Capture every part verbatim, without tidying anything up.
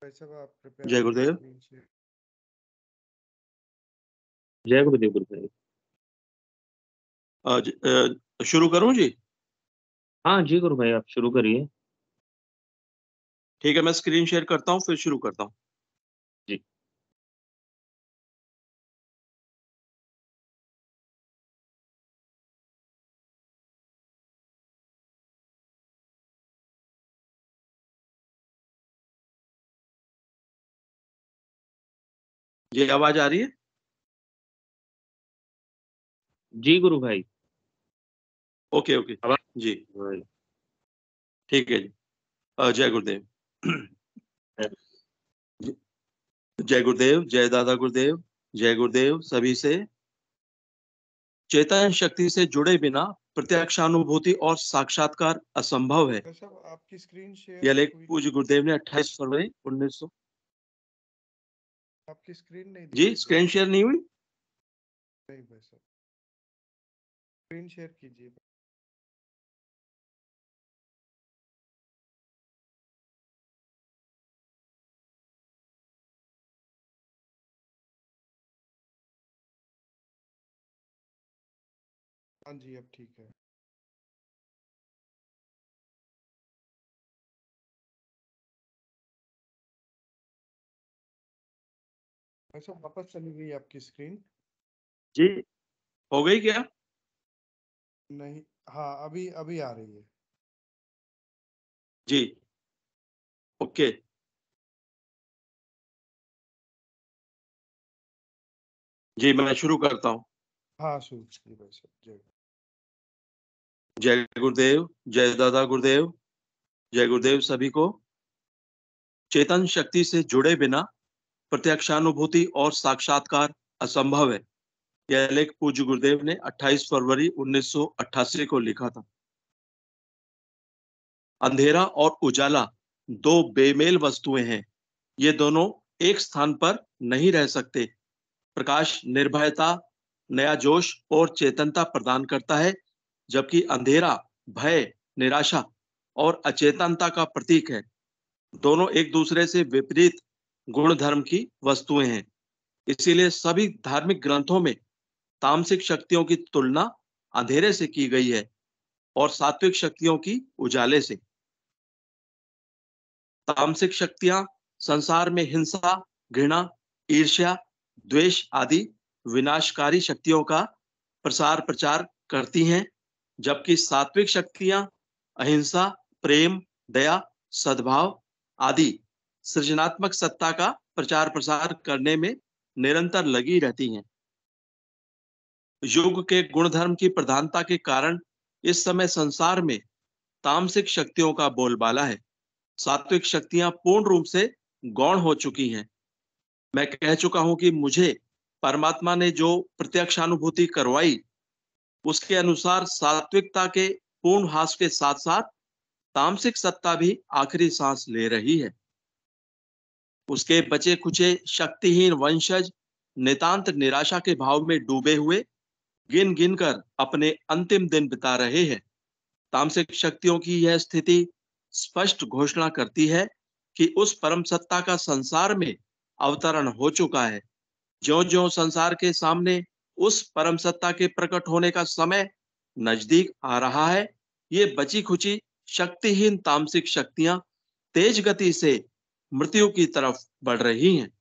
भाई साहब आप कृपया जय अपनी गुरुदेव। Screen share. जय गुरुदेव गुरुदेव। आज अ, शुरू करूं जी? हाँ जी गुरु भाई, आप शुरू करिए। ठीक है, मैं स्क्रीन शेयर करता हूं, फिर शुरू करता हूं। जी। ये आवाज आ रही है? जी गुरु भाई। ओके ओके आवाज जी, भाई। ठीक है जी। अ, जय गुरुदेव। जय गुरुदेव, जय दादा गुरुदेव, जय गुरुदेव। सभी से चेतन शक्ति से जुड़े बिना प्रत्यक्षानुभूति और साक्षात्कार असंभव है। भाई साहब आपकी स्क्रीन शेयर यह लेख हुई पूज्य नहीं। गुरुदेव ने अट्ठाईस फरवरी उन्नीस सौ। आपकी स्क्रीन नहीं दिख जी, रही भाई स्क्रीन साहब। शेयर नहीं हुई? नहीं भाई साहब, स्क्रीन शेयर कीजिए। हाँ जी, अब ठीक है। भाई साहब वापस चली गई आपकी स्क्रीन। जी, हो गई क्या? नहीं, हाँ अभी अभी आ रही है। जी, ओके। जी, मैं शुरू करता हूं। हाँ शुरू कीजिए भाई साहब। जय जय गुरुदेव, जय दादा गुरुदेव, जय गुरुदेव सभी को। चेतन शक्ति से जुड़े बिना प्रत्यक्षानुभूति और साक्षात्कार असंभव है। यह लेख पूज्य गुरुदेव ने अट्ठाईस फरवरी उन्नीस सौ अट्ठासी को लिखा था। अंधेरा और उजाला दो बेमेल वस्तुएं हैं। ये दोनों एक स्थान पर नहीं रह सकते। प्रकाश निर्भयता, नया जोश और चेतनता प्रदान करता है, जबकि अंधेरा भय, निराशा और अचेतनता का प्रतीक है। दोनों एक दूसरे से विपरीत गुण धर्म की वस्तुएं हैं। इसीलिए सभी धार्मिक ग्रंथों में तामसिक शक्तियों की तुलना अंधेरे से की गई है और सात्विक शक्तियों की उजाले से। तामसिक शक्तियां संसार में हिंसा, घृणा, ईर्ष्या, द्वेष आदि विनाशकारी शक्तियों का प्रसार प्रचार करती हैं, जबकि सात्विक शक्तियां अहिंसा, प्रेम, दया, सद्भाव आदि सृजनात्मक सत्ता का प्रचार प्रसार करने में निरंतर लगी रहती हैं। युग के गुणधर्म की प्रधानता के कारण इस समय संसार में तामसिक शक्तियों का बोलबाला है। सात्विक शक्तियां पूर्ण रूप से गौण हो चुकी हैं। मैं कह चुका हूं कि मुझे परमात्मा ने जो प्रत्यक्षानुभूति करवाई, उसके अनुसार सात्विकता के पूर्ण हास के साथ साथ तामसिक सत्ता भी आखिरी सांस ले रही है। उसके बचे खुचे शक्तिहीन वंशज नितांत निराशा के भाव में डूबे हुए गिन गिन कर अपने अंतिम दिन बिता रहे हैं। तामसिक शक्तियों की यह स्थिति स्पष्ट घोषणा करती है कि उस परम सत्ता का संसार में अवतरण हो चुका है। ज्यों-ज्यों संसार के सामने उस परम सत्ता के प्रकट होने का समय नजदीक आ रहा है, ये बची खुची शक्तिहीन तामसिक शक्तियां तेज गति से मृत्यु की तरफ बढ़ रही हैं।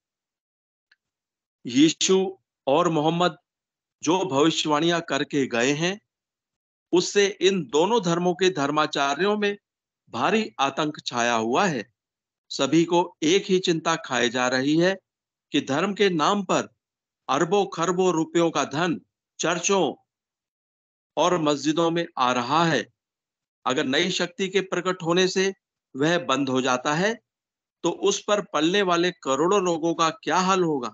यीशु और मोहम्मद जो भविष्यवाणियां करके गए हैं, उससे इन दोनों धर्मों के धर्माचार्यों में भारी आतंक छाया हुआ है। सभी को एक ही चिंता खाए जा रही है कि धर्म के नाम पर अरबों खरबों रुपयों का धन चर्चों और मस्जिदों में आ रहा है। अगर नई शक्ति के प्रकट होने से वह बंद हो जाता है, तो उस पर पलने वाले करोड़ों लोगों का क्या हाल होगा?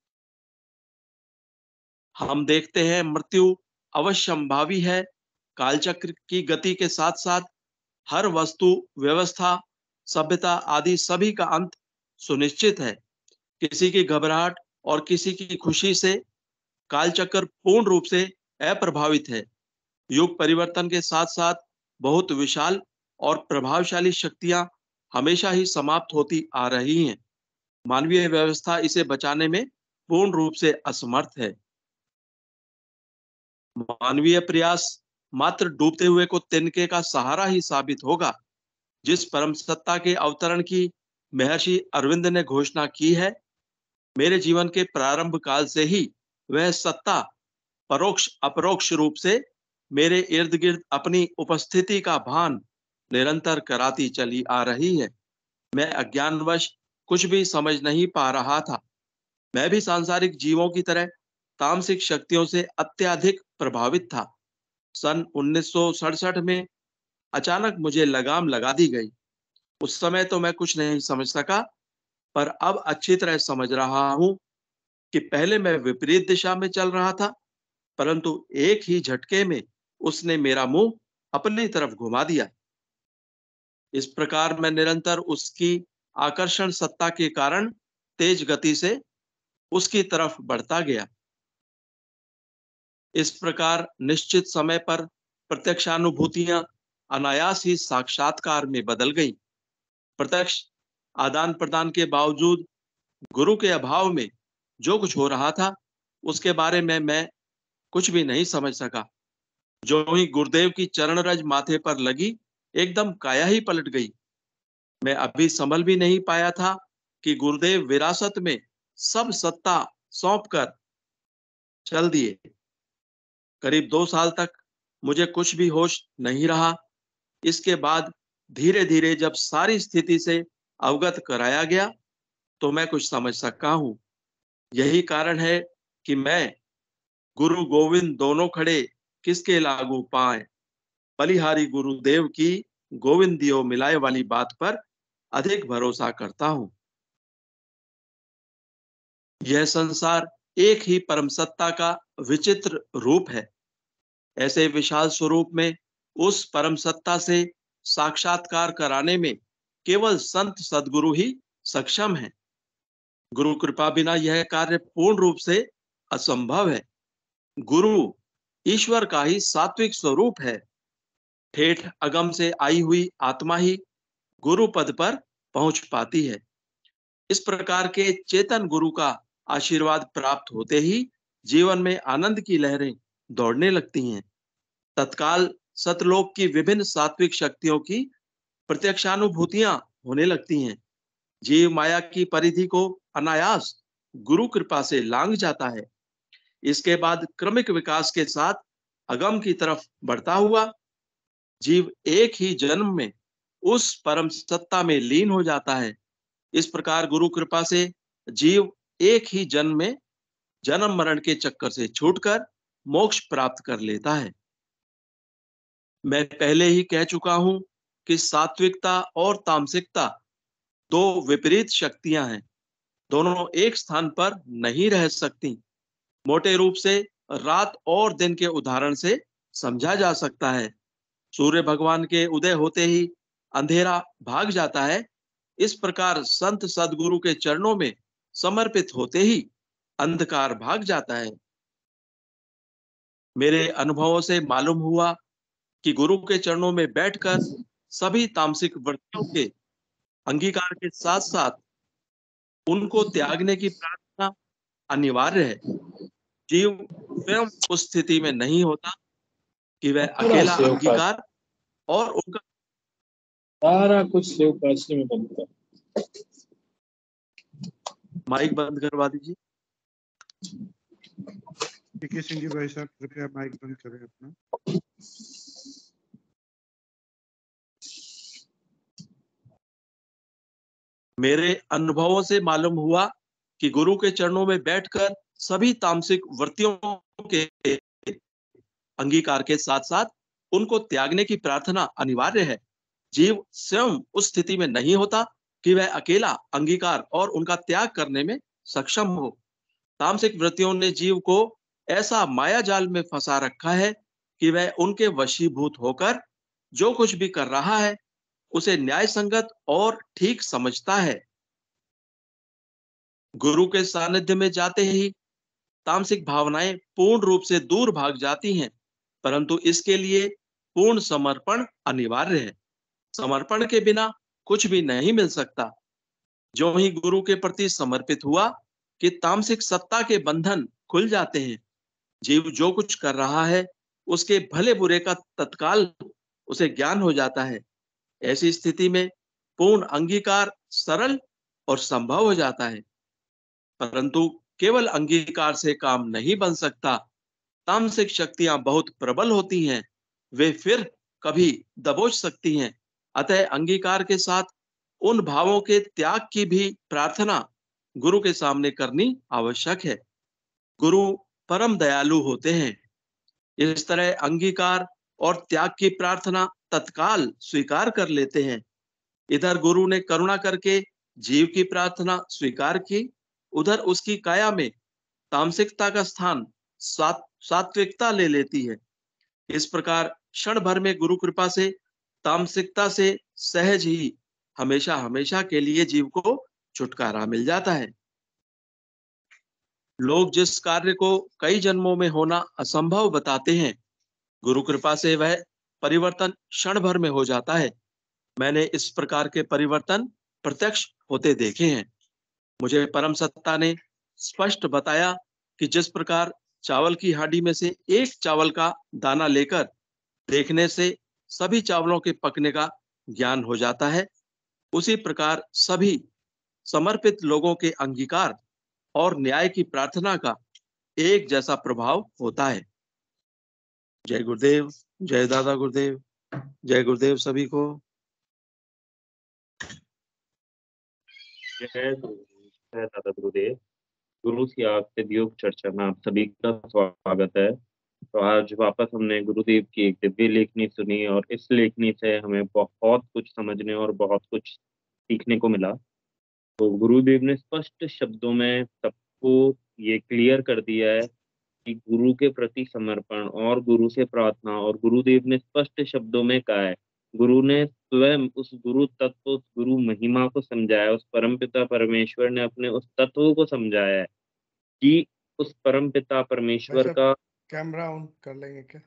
हम देखते हैं मृत्यु अवश्यंभावी है। कालचक्र की गति के साथ साथ हर वस्तु, व्यवस्था, सभ्यता आदि सभी का अंत सुनिश्चित है। किसी की घबराहट और किसी की खुशी से कालचक्र पूर्ण रूप से अप्रभावित है। युग परिवर्तन के साथ साथ बहुत विशाल और प्रभावशाली शक्तियां हमेशा ही समाप्त होती आ रही हैं। मानवीय व्यवस्था इसे बचाने में पूर्ण रूप से असमर्थ है। मानवीय प्रयास मात्र डूबते हुए को तिनके का सहारा ही साबित होगा। जिस परम सत्ता के अवतरण की महर्षि अरविंद ने घोषणा की है, मेरे जीवन के प्रारंभ काल से ही वह सत्ता परोक्ष अपरोक्ष रूप से मेरे इर्द गिर्द अपनी उपस्थिति का भान निरंतर कराती चली आ रही है। मैं अज्ञानवश कुछ भी समझ नहीं पा रहा था। मैं भी सांसारिक जीवों की तरह तामसिक शक्तियों से अत्यधिक प्रभावित था। सन उन्नीस सौ सड़सठ में अचानक मुझे लगाम लगा दी गई। उस समय तो मैं कुछ नहीं समझ सका, पर अब अच्छी तरह समझ रहा हूं कि पहले मैं विपरीत दिशा में चल रहा था, परंतु एक ही झटके में उसने मेरा मुंह अपनी तरफ घुमा दिया। इस प्रकार मैं निरंतर उसकी आकर्षण सत्ता के कारण तेज गति से उसकी तरफ बढ़ता गया। इस प्रकार निश्चित समय पर प्रत्यक्षानुभूतियां अनायास ही साक्षात्कार में बदल गई। प्रत्यक्ष आदान प्रदान के बावजूद गुरु के अभाव में जो कुछ हो रहा था उसके बारे में मैं कुछ भी नहीं समझ सका। जो ही गुरुदेव की चरण रज माथे पर लगी, एकदम काया ही पलट गई। मैं अभी संभल भी नहीं पाया था कि गुरुदेव विरासत में सब सत्ता सौंप कर चल दिए। करीब दो साल तक मुझे कुछ भी होश नहीं रहा। इसके बाद धीरे धीरे जब सारी स्थिति से अवगत कराया गया तो मैं कुछ समझ सका हूं। यही कारण है कि मैं गुरु गोविंद दोनों खड़े किसके लागू पाए, बलिहारी गुरुदेव की गोविंद दियो मिलाए वाली बात पर अधिक भरोसा करता हूं। यह संसार एक ही परम सत्ता का विचित्र रूप है। ऐसे विशाल स्वरूप में उस परम सत्ता से साक्षात्कार कराने में केवल संत सद्गुरु ही सक्षम है। गुरु कृपा बिना यह कार्य पूर्ण रूप से असंभव है। गुरु ईश्वर का ही सात्विक स्वरूप है। ठेठ अगम से आई हुई आत्मा ही गुरु पद पर पहुंच पाती है। इस प्रकार के चेतन गुरु का आशीर्वाद प्राप्त होते ही जीवन में आनंद की लहरें दौड़ने लगती हैं। तत्काल सतलोक की विभिन्न सात्विक शक्तियों की प्रत्यक्षानुभूतियां होने लगती हैं। जीव माया की परिधि को अनायास गुरु कृपा से लांघ जाता है। इसके बाद क्रमिक विकास के साथ अगम की तरफ बढ़ता हुआ जीव एक ही जन्म में उस परम सत्ता में लीन हो जाता है। इस प्रकार गुरु कृपा से जीव एक ही जन्म में जन्म मरण के चक्कर से छूटकर मोक्ष प्राप्त कर लेता है। मैं पहले ही कह चुका हूं कि सात्विकता और तामसिकता दो विपरीत शक्तियां हैं। दोनों एक स्थान पर नहीं रह सकती। मोटे रूप से रात और दिन के उदाहरण से समझा जा सकता है। सूर्य भगवान के उदय होते ही अंधेरा भाग जाता है। इस प्रकार संत सद्गुरु के चरणों में समर्पित होते ही अंधकार भाग जाता है। मेरे अनुभवों से मालूम हुआ कि गुरु के चरणों में बैठकर सभी तामसिक वृत्तियों के अंगीकार के साथ साथ उनको त्यागने की प्रार्थना अनिवार्य है। जीव स्वयं उस स्थिति में नहीं होता कि वह अकेला अंगीकार और उनका सारा कुछ सेव काशी में बनता है। माइक बंद करवा दीजिए। पीके सिंह जी भाई साहब कृपया माइक बंद करें अपना। मेरे अनुभवों से मालूम हुआ कि गुरु के चरणों में बैठकर सभी तामसिक वृत्तियों के अंगीकार के साथ साथ उनको त्यागने की प्रार्थना अनिवार्य है। जीव स्वयं उस स्थिति में नहीं होता कि वह अकेला अंगीकार और उनका त्याग करने में सक्षम हो। तामसिक वृत्तियों ने जीव को ऐसा माया जाल में फंसा रखा है कि वह उनके वशीभूत होकर जो कुछ भी कर रहा है उसे न्याय संगत और ठीक समझता है। गुरु के सानिध्य में जाते ही तामसिक भावनाएं पूर्ण रूप से दूर भाग जाती हैं, परंतु इसके लिए पूर्ण समर्पण अनिवार्य है। समर्पण के बिना कुछ भी नहीं मिल सकता। जो ही गुरु के प्रति समर्पित हुआ कि तामसिक सत्ता के बंधन खुल जाते हैं। जीव जो कुछ कर रहा है उसके भले बुरे का तत्काल उसे ज्ञान हो जाता है। ऐसी स्थिति में पूर्ण अंगीकार सरल और संभव हो जाता है। परंतु केवल अंगीकार से काम नहीं बन सकता। तामसिक शक्तियां बहुत प्रबल होती हैं, वे फिर कभी दबोच सकती हैं। अतः अंगीकार के साथ उन भावों के त्याग की भी प्रार्थना गुरु के सामने करनी आवश्यक है। गुरु परम दयालु होते हैं। इस तरह अंगीकार और त्याग की प्रार्थना तत्काल स्वीकार कर लेते हैं। इधर गुरु ने करुणा करके जीव की प्रार्थना स्वीकार की, उधर उसकी काया में तामसिकता का स्थान सात, सात्विकता ले लेती है। इस प्रकार क्षण भर में गुरु कृपा से तामसिकता से सहज ही हमेशा हमेशा के लिए जीव को छुटकारा मिल जाता है। लोग जिस कार्य को कई जन्मों में होना असंभव बताते हैं, गुरु कृपा से वह परिवर्तन क्षण भर में हो जाता है। मैंने इस प्रकार के परिवर्तन प्रत्यक्ष होते देखे हैं। मुझे परम सत्ता ने स्पष्ट बताया कि जिस प्रकार चावल की हांडी में से एक चावल का दाना लेकर देखने से सभी चावलों के पकने का ज्ञान हो जाता है, उसी प्रकार सभी समर्पित लोगों के अंगीकार और न्याय की प्रार्थना का एक जैसा प्रभाव होता है। जय गुरुदेव, जय दादा गुरुदेव, जय गुरुदेव सभी को। जय गुरुदेव, जय दादा गुरुदेव। गुरु की आस्तिक योग चर्चा में आप सभी का स्वागत है। तो आज वापस हमने गुरुदेव की एक दिव्य लेखनी सुनी और इस लेखनी से हमें बहुत कुछ समझने और बहुत कुछ सीखने को मिला। तो गुरुदेव ने स्पष्ट शब्दों में सबको ये क्लियर कर दिया है कि गुरु के प्रति समर्पण और गुरु से प्रार्थना, और गुरुदेव ने स्पष्ट शब्दों में कहा है, गुरु ने स्वयं उस गुरु तत्व, उस गुरु महिमा को समझाया, उस परमपिता परमेश्वर ने अपने उस तत्व को समझाया है कि उस परमपिता परमेश्वर वैसे का कैमरा ऑन कर लेंगे क्या?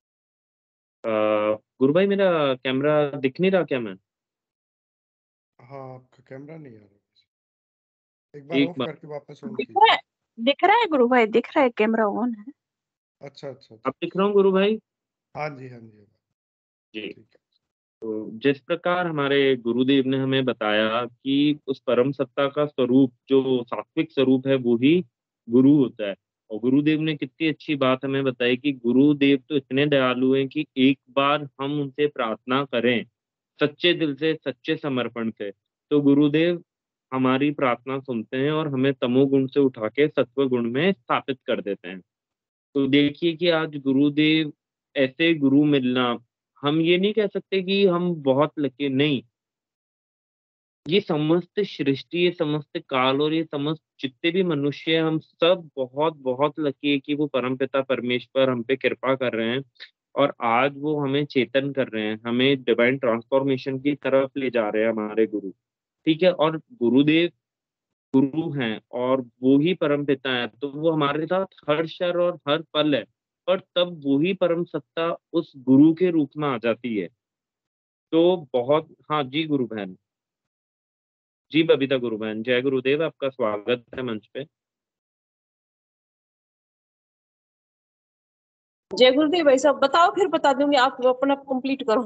अ, गुरु भाई मेरा कैमरा दिख नहीं रहा क्या? मैं हाँ, आपका कैमरा नहीं आ रहा। एक बार एक ऑफ बार करके वापस ऑन दिख कीजिए। रहा है दिख रहा है गुरु भाई, दिख रहा है, कैमरा ऑन है। अच्छा अच्छा अब अच्छा। दिख रहा हूँ गुरु भाई? हाँ जी हाँ जी जी। ठीक है। तो जिस प्रकार हमारे गुरुदेव ने हमें बताया कि उस परम सत्ता का स्वरूप जो सात्विक स्वरूप है वो ही गुरु होता है, और गुरुदेव ने कितनी अच्छी बात हमें बताई कि गुरुदेव तो इतने दयालु हैं कि एक बार हम उनसे प्रार्थना करें सच्चे दिल से, सच्चे समर्पण से, तो गुरुदेव हमारी प्रार्थना सुनते हैं और हमें तमोगुण से उठा के सत्व गुण में स्थापित कर देते हैं। तो देखिए कि आज गुरुदेव ऐसे गुरु मिलना, हम ये नहीं कह सकते कि हम बहुत लकी, नहीं, ये समस्त सृष्टि, ये समस्त काल और ये समस्त जितने भी मनुष्य हैं, हम सब बहुत बहुत लकी है कि वो परमपिता परमेश्वर हम पे कृपा कर रहे हैं और आज वो हमें चेतन कर रहे हैं, हमें डिवाइन ट्रांसफॉर्मेशन की तरफ ले जा रहे हैं हमारे गुरु। ठीक है, और गुरुदेव गुरु हैं और वो ही परम पिता है, तो वो हमारे साथ हर क्षण और हर पल है, पर तब वो ही परम सत्ता उस गुरु के रूप में आ जाती है। तो बहुत, हाँ जी गुरु बहन, जी बबीता गुरु बहन, जय गुरुदेव, आपका स्वागत है मंच पे। जय गुरुदेव भाई साहब, बताओ फिर बता दूंगी, आप अपना कंप्लीट करो।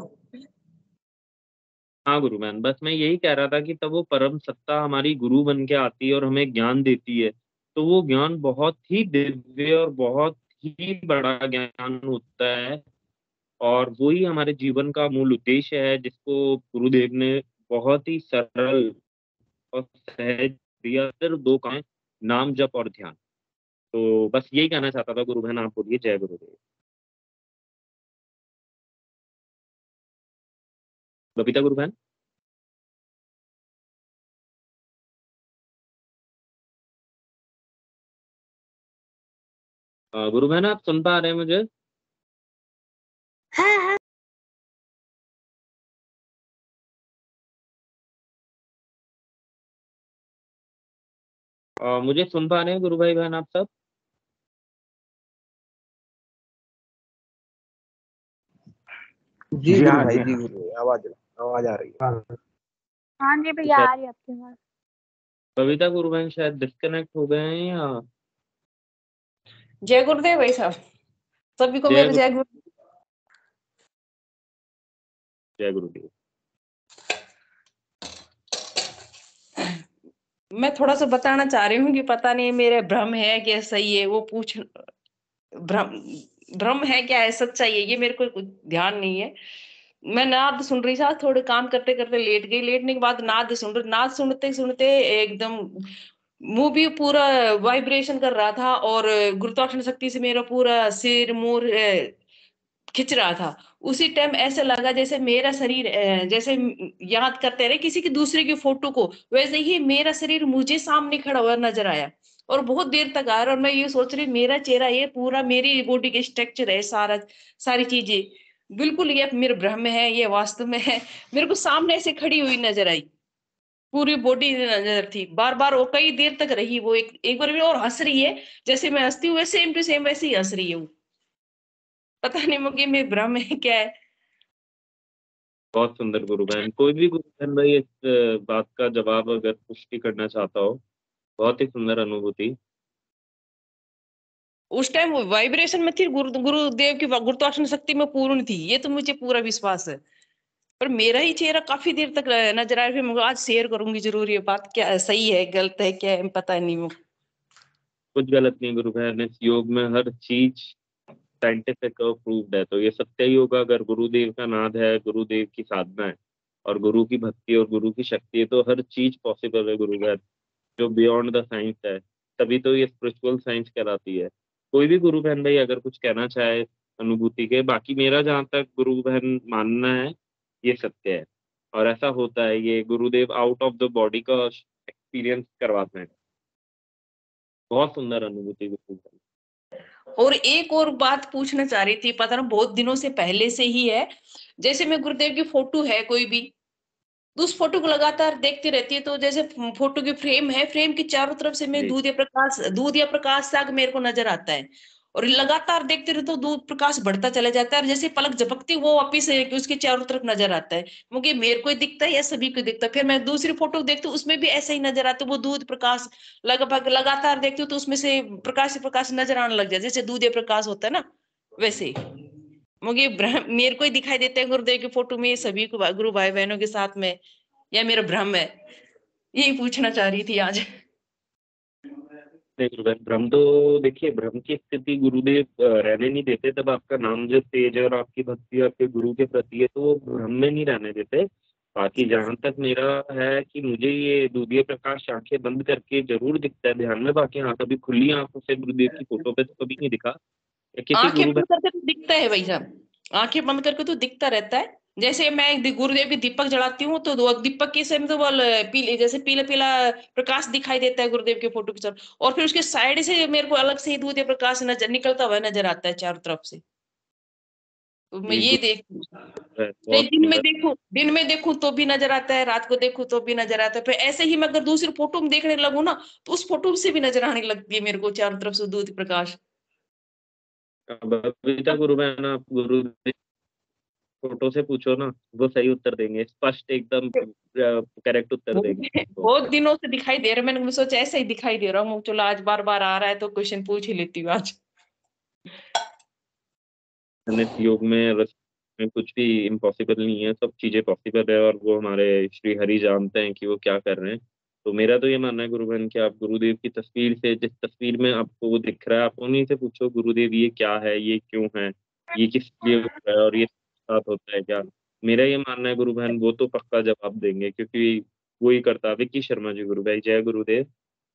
हाँ गुरु बहन, बस मैं यही कह रहा था कि तब वो परम सत्ता हमारी गुरु बन के आती है और हमें ज्ञान देती है, तो वो ज्ञान बहुत ही दिव्य और बहुत ही बड़ा ज्ञान होता है, और वही हमारे जीवन का मूल उद्देश्य है जिसको गुरुदेव ने बहुत ही सरल और सहज दिया। सिर्फ दो काम, नाम जप और ध्यान। तो बस यही कहना चाहता था गुरु बहन, आप बोलिए जय गुरुदेव। बबीता गुरु बहन, अ, गुरु बहन आप सुन पा रहे हैं मुझे? हाँ हाँ। अ, मुझे सुन पा रहे हैं गुरु भाई बहन आप सब? जी गुरु भाई, जी गुरु, आवाज आवाज आ रही है। हाँ जी भैया, आ रही है आपकी आवाज। बबीता गुरु बहन शायद डिस्कनेक्ट हो गए हैं या जय गुरुदेव भाई साहब, सभी को जय मेरे गुरु जय गुरु। जय गुरुदेव। मैं थोड़ा सा बताना चाह रही हूँ कि पता नहीं मेरे भ्रम है कि सही है, वो पूछ भ्रम भ्रम है क्या है, सच्चाई है, ये मेरे को कुछ ध्यान नहीं है। मैं नाद सुन रही था, थोड़े काम करते करते लेट गई, लेटने के बाद नाद सुन रही, नाद सुनते सुनते एकदम मुंह भी पूरा वाइब्रेशन कर रहा था और गुरुत्वाकर्षण शक्ति से मेरा पूरा सिर मुंह अ, खिंच रहा था। उसी टाइम ऐसे लगा जैसे मेरा शरीर अ, जैसे म- याद करते रहे किसी की दूसरे की फोटो को, वैसे ही मेरा शरीर मुझे सामने खड़ा हुआ नजर आया और बहुत देर तक आया। और मैं ये सोच रही मेरा चेहरा, ये पूरा मेरी बॉडी के स्ट्रक्चर है, सारा सारी चीजें बिल्कुल ये मेरे भ्रम में है, ये वास्तव में है। मेरे को सामने से खड़ी हुई नजर आई, पूरी बॉडी नजर थी, बार बार वो कई देर तक रही, वो एक एक बार भी और हंस रही है, जैसे मैं हंसती हूँ सेम टू सेम वैसे ही हंस रही है वो। पता नहीं मुझे में भ्रम है क्या है। बहुत सुंदर गुरु बहन। कोई भी गुरु बहन भाई इस अ, बात का जवाब अगर पुष्टि करना चाहता हो, बहुत ही सुंदर अनुभूति। उस टाइम वो वाइब्रेशन में थी, गुरु गुरुदेव की गुरुत्वाकर्षण शक्ति में पूर्ण थी, ये तो मुझे पूरा विश्वास है। पर मेरा ही चेहरा काफी देर तक नजर आया, फिर मैं आज शेयर करूंगी जरूर ये बात, क्या सही है गलत है क्या है पता नहीं मुझे। कुछ गलत नहीं गुरु बहन, इस योग में हर चीज साइंटिफिक और प्रूव्ड है, तो ये सत्य ही होगा। अगर गुरुदेव का नाद है, गुरुदेव की साधना है और गुरु की भक्ति और गुरु की शक्ति है, तो हर चीज पॉसिबल है गुरु बहन, जो बियॉन्ड द साइंस है। तभी तो ये स्पिरिचुअल साइंस कहलाती है। कोई भी गुरु बहन भाई अगर कुछ कहना चाहे अनुभूति के, बाकी मेरा जहाँ तक गुरु बहन मानना है ये सत्य है और ऐसा होता है। ये गुरुदेव आउट ऑफ द बॉडी का एक्सपीरियंस करवाते हैं। बहुत सुंदर अनुभूति गुरु बहन। और एक और बात पूछना चाह रही थी, पता ना बहुत दिनों से पहले से ही है, जैसे मैं गुरुदेव की फोटो है कोई भी, तो उस फोटो को लगातार देखती रहती है, तो जैसे फोटो की फ्रेम है, फ्रेम की चारों तरफ से मैं जी दूध या प्रकाश दूध या प्रकाश साग मेरे को नजर आता है, और लगातार देखते रहे तो दूध प्रकाश बढ़ता चला जाता है, और जैसे पलक झपकती वो वापिस उसके चारों तरफ नजर आता है। मुझे मेरे को ही दिखता है या सभी को दिखता है? फिर मैं दूसरी फोटो देखती हूँ, उसमें भी ऐसा ही नजर आता है, वो दूध प्रकाश लगभग लगातार देखती हूँ तो उसमें से प्रकाश ही प्रकाश नजर आने लग जाए, जैसे दूध या प्रकाश होता है ना वैसे। मुझे भ्रम मेरे को ही दिखाई देता है गुरुदेव की फोटो में, सभी को गुरु भाई बहनों के साथ में, या मेरा भ्रम है? यही पूछना चाह रही थी आज। नहीं गुरुदेव, भ्रम तो देखिए, भ्रम की स्थिति गुरुदेव अ, रहने नहीं देते। तब आपका नाम जब तेज है और आपकी भक्ति आपके गुरु के प्रति है, तो वो भ्रम में नहीं रहने देते। बाकी जहां तक मेरा है कि मुझे ये दूधिया प्रकाश आंखें बंद करके जरूर दिखता है ध्यान में। बाकी हाँ, कभी खुली आंखों से गुरुदेव की फोटो पे तो कभी नहीं दिखा। या किसी आंखें गुरु बंद करके तो दिखता है भाई साहब, आंखें बंद करके तो दिखता रहता है। जैसे मैं दि- गुरुदेव की दीपक जलाती हूँ तो दो- दीपक के समय तो वो ल- पीले जैसे पीला पीला प्रकाश दिखाई देता है गुरुदेव के फोटो की तरफ, और फिर उसके साइड से मेरे को अलग से ही दूध या प्रकाश नजर निकलता हुआ नजर आता है चारों तरफ से। तो मैं जी ये देख, गुरु है, चाहे बहुत दिन में सुंदर। देखूं दिन में देखूं तो भी नजर आता है, रात को देखूं तो भी नजर आता है, फिर ऐसे ही मैं अगर दूसरी फोटो में देखने लगूं ना तो उस फोटो से भी नजर आने लगती है मेरे को चारों तरफ से दूध प्रकाश। अब बबीता गुरु बहन, आप गुरु फोटो से पूछो ना, वो सही उत्तर देंगे, स्पष्ट एकदम करेक्ट उत्तर देंगे मुझे आपको। बहुत दिनों से दिखाई दे रहा है, मैंने सोचा ऐसा ही दिखाई दे रहा हूँ, चलो आज बार बार आ रहा है तो क्वेश्चन पूछ ही लेती हूँ आज। इस योग में रस में कुछ भी इम्पॉसिबल नहीं है, सब चीजें पॉसिबल है और वो हमारे श्री हरि जानते हैं कि वो क्या कर रहे हैं। तो मेरा तो ये मानना है गुरु बहन कि आप गुरुदेव की तस्वीर से, जिस तस्वीर में आपको वो दिख रहा है, आप उन्हीं से पूछो गुरुदेव ये क्या है, ये क्यों है, ये किस लिए हो रहा है और ये साथ होता है क्या। मेरा ये मानना है गुरु बहन, वो तो पक्का जवाब देंगे, क्योंकि वो ही करता है। विक्की शर्मा जी गुरु भाई, जय गुरुदेव।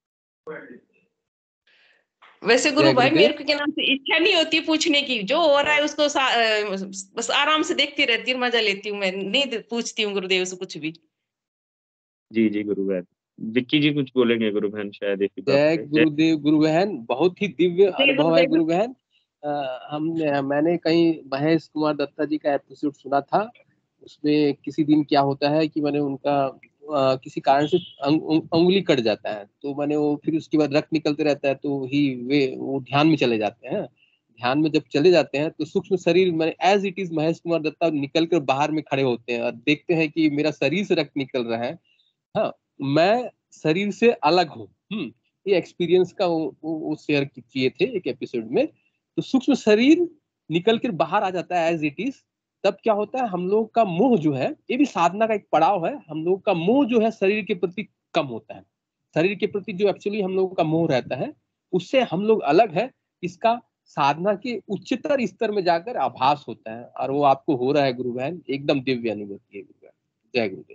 वैसे गुरु जय भाई गुरुदेव। मेरे को क्या नाम से इच्छा नहीं होती पूछने की, जो हो रहा है उसको सा, अ, बस आराम से देखती रहती हूँ, मजा लेती हूँ, मैं नहीं पूछती हूँ गुरुदेव से कुछ भी। जी जी गुरु बहन। विक्की जी कुछ बोलेंगे गुरु बहन शायद इसी बात जय पे। जय गुरुदेव गुरु बहन, बहुत ही दिव्य जय अनुभव है गुरुदेव। गुरु बहन। अ, हमने मैंने कहीं महेश कुमार दत्ता जी का एपिसोड सुना था। उसमें किसी दिन क्या होता है कि मैंने उनका अ, किसी कारण से अंग, उंग- उंगली कट जाता है, तो मैंने वो फिर उसके बाद रक्त निकलते रहता है, तो ही वे वो ध्यान में चले जाते हैं। ध्यान में जब चले जाते हैं तो सूक्ष्म शरीर मैंने as it is Mahesh Kumar Datta निकल कर बाहर में खड़े होते हैं और देखते हैं कि मेरा शरीर से रक्त निकल रहा है। हाँ, मैं शरीर से अलग हो। हम्म ये एक्सपीरियंस का वो, वो, वो शेयर किए थे एक एपिसोड में। तो सूक्ष्म शरीर निकल कर बाहर आ जाता है एज इट इज, तब क्या होता है, हम लोग का मोह जो है, ये भी साधना का एक पड़ाव है, हम लोग का मोह जो है शरीर के प्रति कम होता है। शरीर के प्रति जो एक्चुअली हम लोगों का मोह रहता है, उससे हम लोग अलग है। इसका साधना के उच्चतर स्तर में जाकर आभास होता है, और वो आपको हो रहा है गुरु बहन, एकदम दिव्य अनुभूति है गुरु बहन। जय गुरुदेव।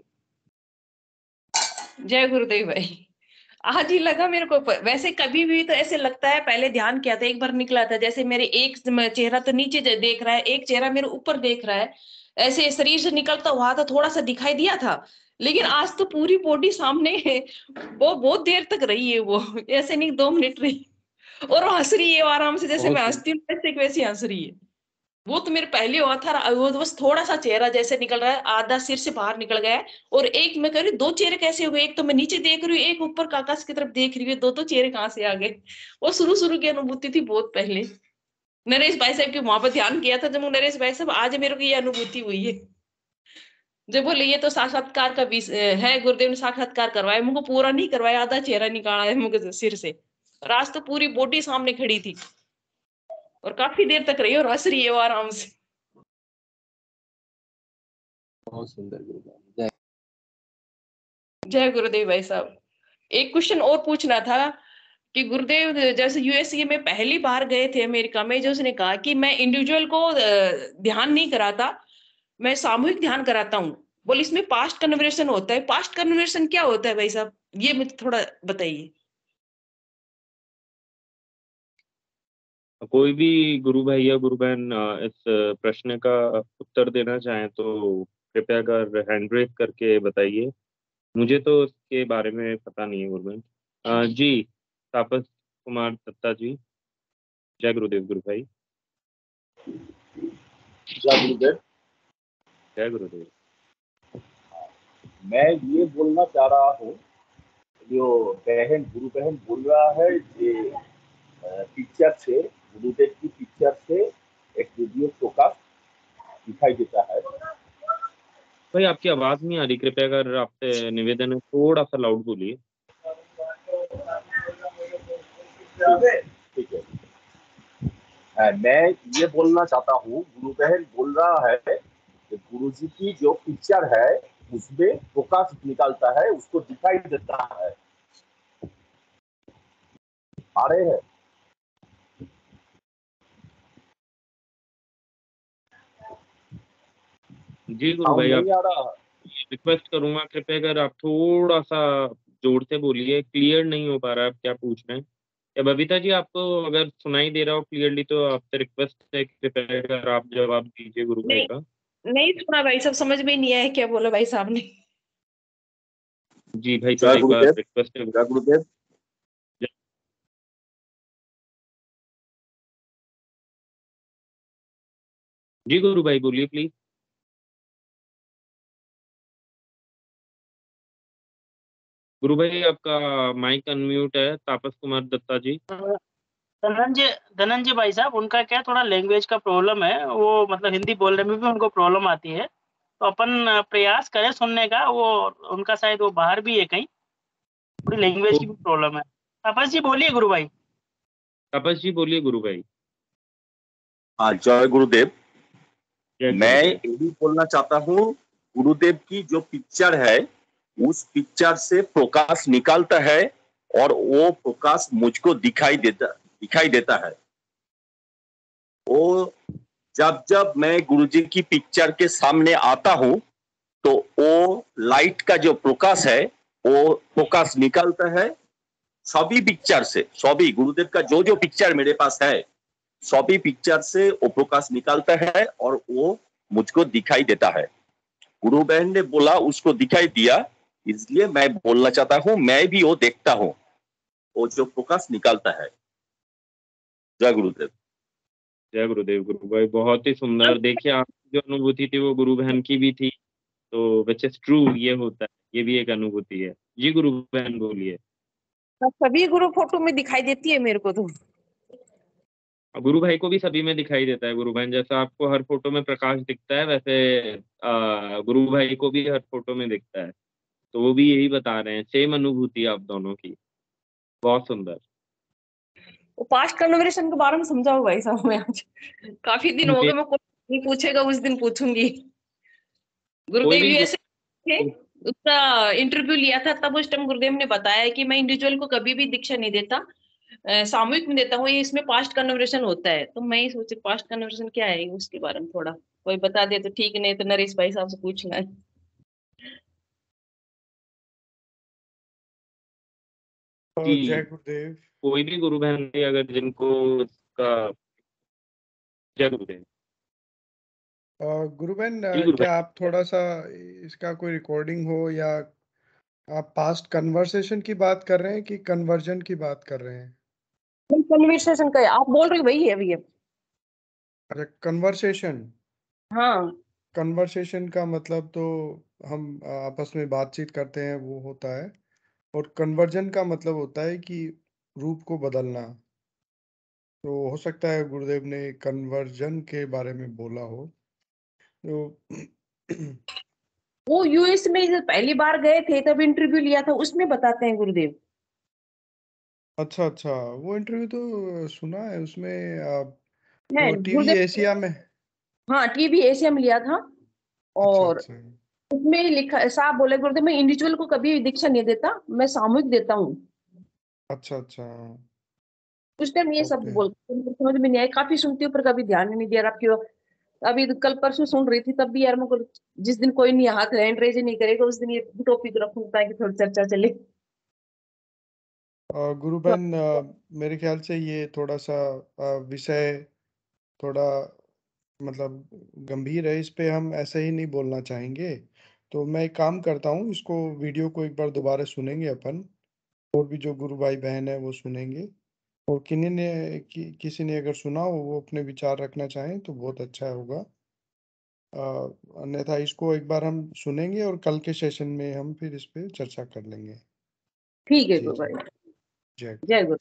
जय गुरुदेव भाई। आज ही लगा मेरे को। वैसे कभी भी तो ऐसे लगता है, पहले ध्यान किया था, एक बार निकला था, जैसे मेरे एक चेहरा तो नीचे देख रहा है, एक चेहरा मेरे ऊपर देख रहा है, ऐसे शरीर से निकलता हुआ था, थोड़ा सा दिखाई दिया था। लेकिन आज तो पूरी बॉडी सामने है, वो बहुत देर तक रही है, वो ऐसे नहीं दो मिनट रही, और वो हंस रही है आराम से, जैसे मैं हंसती हूँ वैसे वैसे हंस रही है। वो तो मेरे पहले हुआ था, वो तो बस थोड़ा सा चेहरा जैसे निकल रहा है, आधा सिर से बाहर निकल गया है। और एक मैं कह रही हूँ, दो चेहरे कैसे हो गए, एक तो मैं नीचे देख रही हूँ, एक ऊपर आकाश की तरफ देख रही हूँ, दो दो चेहरे कहाँ से आ गए। वो शुरू शुरू की अनुभूति थी, बहुत पहले नरेश भाई साहब के वहां पर ध्यान किया था, जब नरेश भाई साहब, आज मेरे को ये अनुभूति हुई है। जब बोले ये तो साक्षात्कार का विषय है, गुरुदेव ने साक्षात्कार करवाया, मुझको पूरा नहीं करवाया, आधा चेहरा निकाला है मुझे सिर से, और आज तो पूरी बॉडी सामने खड़ी थी, और काफी देर तक रही, और हंस रही है वो आराम से। बहुत सुंदर गुरुदेव। जय जय गुरुदेव भाई साहब। एक क्वेश्चन और पूछना था कि गुरुदेव, जैसे यूएसए में पहली बार गए थे अमेरिका में, जो उसने कहा कि मैं इंडिविजुअल को ध्यान नहीं कराता, मैं सामूहिक ध्यान कराता हूँ। बोल इसमें पास्ट कन्वर्सेशन होता है, पास्ट कन्वर्सेशन क्या होता है भाई साहब, ये मुझे थोड़ा बताइए। कोई भी गुरु भाई या गुरु बहन अ, इस प्रश्न का उत्तर देना चाहें तो कृपया कर हैंड रेज करके बताइए। मुझे तो इसके बारे में पता नहीं है गुरु बहन। अ, जी, तापस कुमार दत्ता जी। जय गुरुदेव गुरु भाई। जय गुरुदेव। जय गुरुदेव। मैं ये बोलना चाह रहा हूँ, जो बहन गुरु बहन बोल रहा है, ये पिक्चर से, गुरुदेव की पिक्चर से एक वीडियो फोकस दिखाई देता है। भाई आपकी आवाज नहीं आ रही, कृपया कर आपसे निवेदन है, थोड़ा सा लाउड बोलिए। ठीक है, मैं ये बोलना चाहता हूँ, गुरु बहन बोल रहा है कि गुरु जी की जो पिक्चर है उसमें फोकस निकलता है, उसको दिखाई देता है। आ रहे हैं? जी गुरु भाई, आप नहीं आ रहा? रिक्वेस्ट करूंगा कृपया कर आप थोड़ा सा जोर से बोलिए, क्लियर नहीं हो पा रहा है आप क्या पूछ रहे हैं। या बबीता जी, आपको अगर सुनाई दे रहा हो क्लियरली तो आपसे रिक्वेस्ट है कृपया कर आप जवाब दीजिए गुरु भाई नहीं का। नहीं सुना भाई साहब, समझ में नहीं आया क्या बोला भाई साहब ने। जी भाई, तो जय एक बार गुरुदेव। रिक्वेस्ट है। जय गुरुदेव। जी गुरु भाई बोलिए प्लीज। गुरु भाई आपका माइक अनम्यूट है, तापस कुमार दत्ता जी। धनंजय धनंजय भाई साहब, उनका क्या थोड़ा लैंग्वेज का प्रॉब्लम है, वो मतलब हिंदी बोलने में भी उनको प्रॉब्लम आती है, तो अपन प्रयास करें सुनने का। वो उनका शायद वो बाहर भी है कहीं, थोड़ी लैंग्वेज की भी प्रॉब्लम है। तापस जी बोलिए गुरु भाई। तापस जी बोलिए गुरु भाई। हाँ, जय गुरुदेव। जय मैं गुरुदेव। यही बोलना चाहता हूँ, गुरुदेव की जो पिक्चर है उस पिक्चर से प्रकाश निकलता है, और वो प्रकाश मुझको दिखाई देता दिखाई देता है। वो जब जब मैं गुरुजी की पिक्चर के सामने आता हूँ तो वो लाइट का जो प्रकाश है वो प्रकाश निकलता है सभी पिक्चर से, सभी गुरुदेव का जो जो पिक्चर मेरे पास है सभी पिक्चर से वो प्रकाश निकलता है और वो मुझको दिखाई देता है। गुरु बहन ने बोला उसको दिखाई दिया, इसलिए मैं बोलना चाहता हूँ मैं भी वो देखता हूँ, वो जो प्रकाश निकलता है। जय गुरुदेव। जय गुरुदेव गुरु भाई, बहुत ही सुंदर। देखिए आपकी जो अनुभूति थी वो गुरु बहन की भी थी, तो विच इज ट्रू, ये होता है, ये भी एक अनुभूति है। जी गुरु बहन बोलिए। सभी गुरु फोटो में दिखाई देती है मेरे को तो। गुरु भाई को भी सभी में दिखाई देता है गुरु बहन, जैसा आपको हर फोटो में प्रकाश दिखता है वैसे आ, गुरु भाई को भी हर फोटो में दिखता है। तो वो भी यही बता रहे हैं, सेम अनुभूति आप दोनों की। बहुत सुंदर। वो पास्ट कन्वर्सेशन के बारे में समझाओ भाई साहब। मैं आज काफी दिन हो गए, मैं कोई नहीं पूछेगा उस दिन पूछूंगी। गुरुदेव नहीं, यूएसए थे, उसका इंटरव्यू लिया था, तब उस टाइम गुरुदेव ने बताया कि मैं इंडिविजुअल को कभी भी दीक्षा नहीं देता, अ, सामूहिक में देता हूँ, ये इसमें पास्ट कन्वर्सेशन होता है। तो मैं ही सोचे पास्ट कन्वर्सेशन क्या है, उसके बारे में थोड़ा कोई बता दे तो ठीक, नहीं तो नरेश भाई साहब से पूछना है। कि जय गुरुदेव। कोई भी गुरु बहन भी अगर जिनको इसका, जय गुरुदेव। अ, गुरु बहन, जी अ, गुरु क्या बहन। आप थोड़ा सा इसका कोई रिकॉर्डिंग हो, या आप पास्ट कन्वर्सेशन की बात कर रहे हैं कि कन्वर्जन की बात कर रहे हैं? कन्वर्सेशन का है, आप बोल रहे हो वही है भैया। अच्छा, कन्वर्सेशन। हाँ कन्वर्सेशन का मतलब तो हम अ, आपस में बातचीत करते हैं, वो होता है। और कन्वर्जन का मतलब होता है कि रूप को बदलना। तो हो सकता है गुरुदेव ने कन्वर्जन के बारे में बोला हो तो। वो यूएस में जब पहली बार गए थे तब इंटरव्यू लिया था, उसमें बताते हैं गुरुदेव। अच्छा अच्छा, वो इंटरव्यू तो सुना है उसमें। आ, है तो टीवी गुरुदेव। एशिया में। हाँ टीवी एशिया में लिया था, अच्छा और अच्छा उसमें लिखा, साहब बोले गुरुदेव मैं इंडिविजुअल को कभी दीक्षा नहीं देता, मैं सामूहिक देता हूँ। अच्छा अच्छा। उस टाइम ये शब्द ओके। बोलते थे, मुझे समझ में नहीं आया, काफी सुनती हूँ पर कभी ध्यान ही नहीं दिया। आपकी अभी तो कल परसों सुन रही थी, तब भी यार मुझको जिस दिन कोई नहीं हाथ हैंड रेज नहीं करेगा उस दिन ये टॉपिक रखूं ताकि थोड़ी चर्चा चले। आ, गुरु बहन, आ, मेरे ख्याल से ये थोड़ा सा आ, विषय थोड़ा मतलब गंभीर है। इस पे हम ऐसे ही नहीं बोलना चाहेंगे। तो मैं एक काम करता हूँ, इसको वीडियो को एक बार दोबारा सुनेंगे अपन। और भी जो गुरु भाई बहन है वो सुनेंगे। और किन्हीं ने कि, किसी ने अगर सुना हो, वो अपने विचार रखना चाहें तो बहुत अच्छा होगा। अ, अन्यथा इसको एक बार हम सुनेंगे और कल के सेशन में हम फिर इस पे चर्चा कर लेंगे। ठीक है जी गुरु जी। भाई। जय जय गुरु।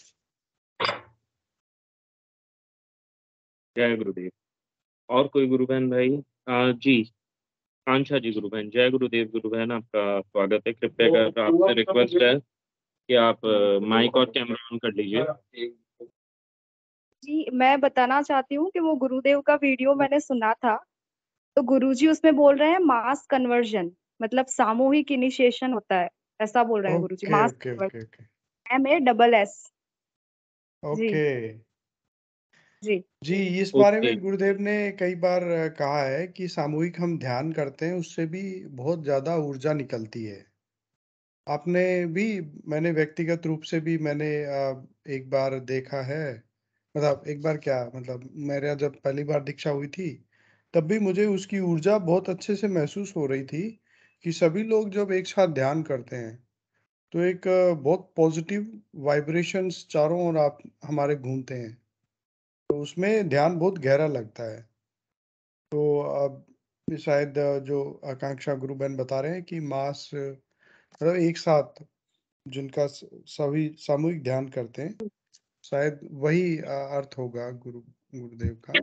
जय गुरुदेव। और कोई गुरु बहन भाई? आ, जी आंशा जी गुरु बहन। जय गुरुदेव गुरु बहन, आपका स्वागत है। कृपया कर आपसे रिक्वेस्ट है कि आप माइक और कैमरा ऑन कर लीजिए। जी, मैं बताना चाहती हूँ कि वो गुरुदेव का वीडियो मैंने सुना था। तो गुरुजी उसमें बोल रहे हैं मास कन्वर्जन, मतलब सामूहिक इनिशिएशन होता है, ऐसा बोल रहे हैं गुरुजी। Okay mass okay conversion, okay okay M A double S. जी ओके। जी जी, इस बारे ओके। में गुरुदेव ने कई बार अ, कहा है कि सामूहिक हम ध्यान करते हैं, उससे भी बहुत ज्यादा ऊर्जा निकलती है। आपने भी, मैंने व्यक्तिगत रूप से भी मैंने अ, एक बार देखा है। मतलब एक बार क्या, मतलब मेरा जब पहली बार दीक्षा हुई थी, तब भी मुझे उसकी ऊर्जा बहुत अच्छे से महसूस हो रही थी कि सभी लोग जब एक साथ ध्यान करते हैं तो एक अ, बहुत पॉजिटिव वाइब्रेशंस चारों ओर आप हमारे घूमते हैं। तो उसमें ध्यान बहुत गहरा लगता है। तो अब ये शायद अ, जो आकांक्षा गुरु बहन बता रहे हैं कि मास अ, मतलब एक साथ जिनका स- सभी सामूहिक ध्यान करते हैं, शायद वही अ, अर्थ होगा गुरु गुरुदेव का।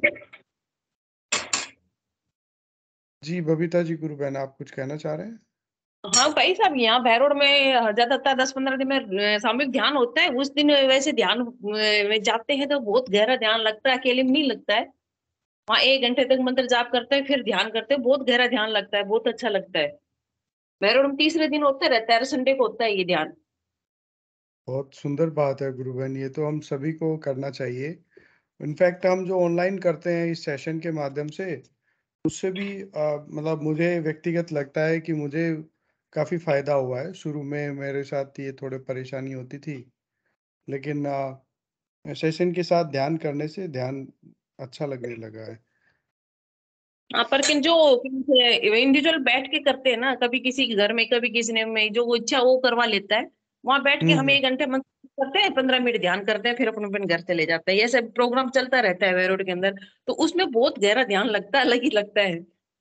जी बबीता जी, गुरु बहन आप कुछ कहना चाह रहे हैं? हाँ भाई साहब, यहाँ भैरोड में ज्यादातर दस पंद्रह दिन में अ, सामूहिक ध्यान होता है। उस दिन वैसे ध्यान अ, में जाते हैं तो बहुत गहरा ध्यान लगता है, अकेले में नहीं लगता है। वहाँ एक घंटे तक मंत्र जाप करते हैं, फिर ध्यान करते हैं, बहुत गहरा ध्यान लगता है, बहुत अच्छा लगता है। भैरोड में तीसरे दिन होता रहता है, संडे को होता है ये ध्यान। बहुत सुंदर बात है गुरु बहन, ये तो हम सभी को करना चाहिए। इनफैक्ट हम जो ऑनलाइन करते हैं इस सेशन के माध्यम से, उससे भी अ, मतलब मुझे व्यक्तिगत लगता है कि मुझे काफ़ी फायदा हुआ है। शुरू में मेरे साथ ये थोड़े परेशानी होती थी, लेकिन सेशन के साथ ध्यान करने से ध्यान अच्छा लगने लगा है। हाँ, पर किन जो इंडिविजुअल बैठ के करते हैं ना, कभी किसी के घर में, कभी किसी ने में, जो वो इच्छा वो करवा लेता है। वहां बैठ के हम्म हम हम्म। एक घंटे मंत्र करते हैं, पंद्रह मिनट ध्यान करते हैं, फिर अपन अपन घर चले जाते हैं। ये सब प्रोग्राम चलता रहता है वेरोड के अंदर। तो उसमें बहुत गहरा ध्यान लगता है, अलग ही लगता है।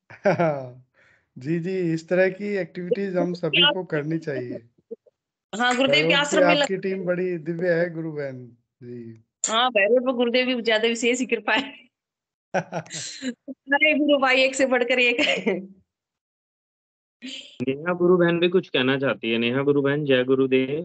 जी जी, इस तरह की एक्टिविटीज हम सभी को करनी चाहिए। हाँ गुरुदेव के भैरोड की आश्रम में लग... आपकी टीम बड़ी दिव्य है गुरु बहन जी। हाँ भैरव में गुरुदेव की ज्यादा विशेष ही कृपा है। अरे गुरु भाई एक से बढ़कर एक है। नेहा गुरु बहन भी कुछ कहना चाहती है। नेहा गुरु बहन, जय गुरुदेव।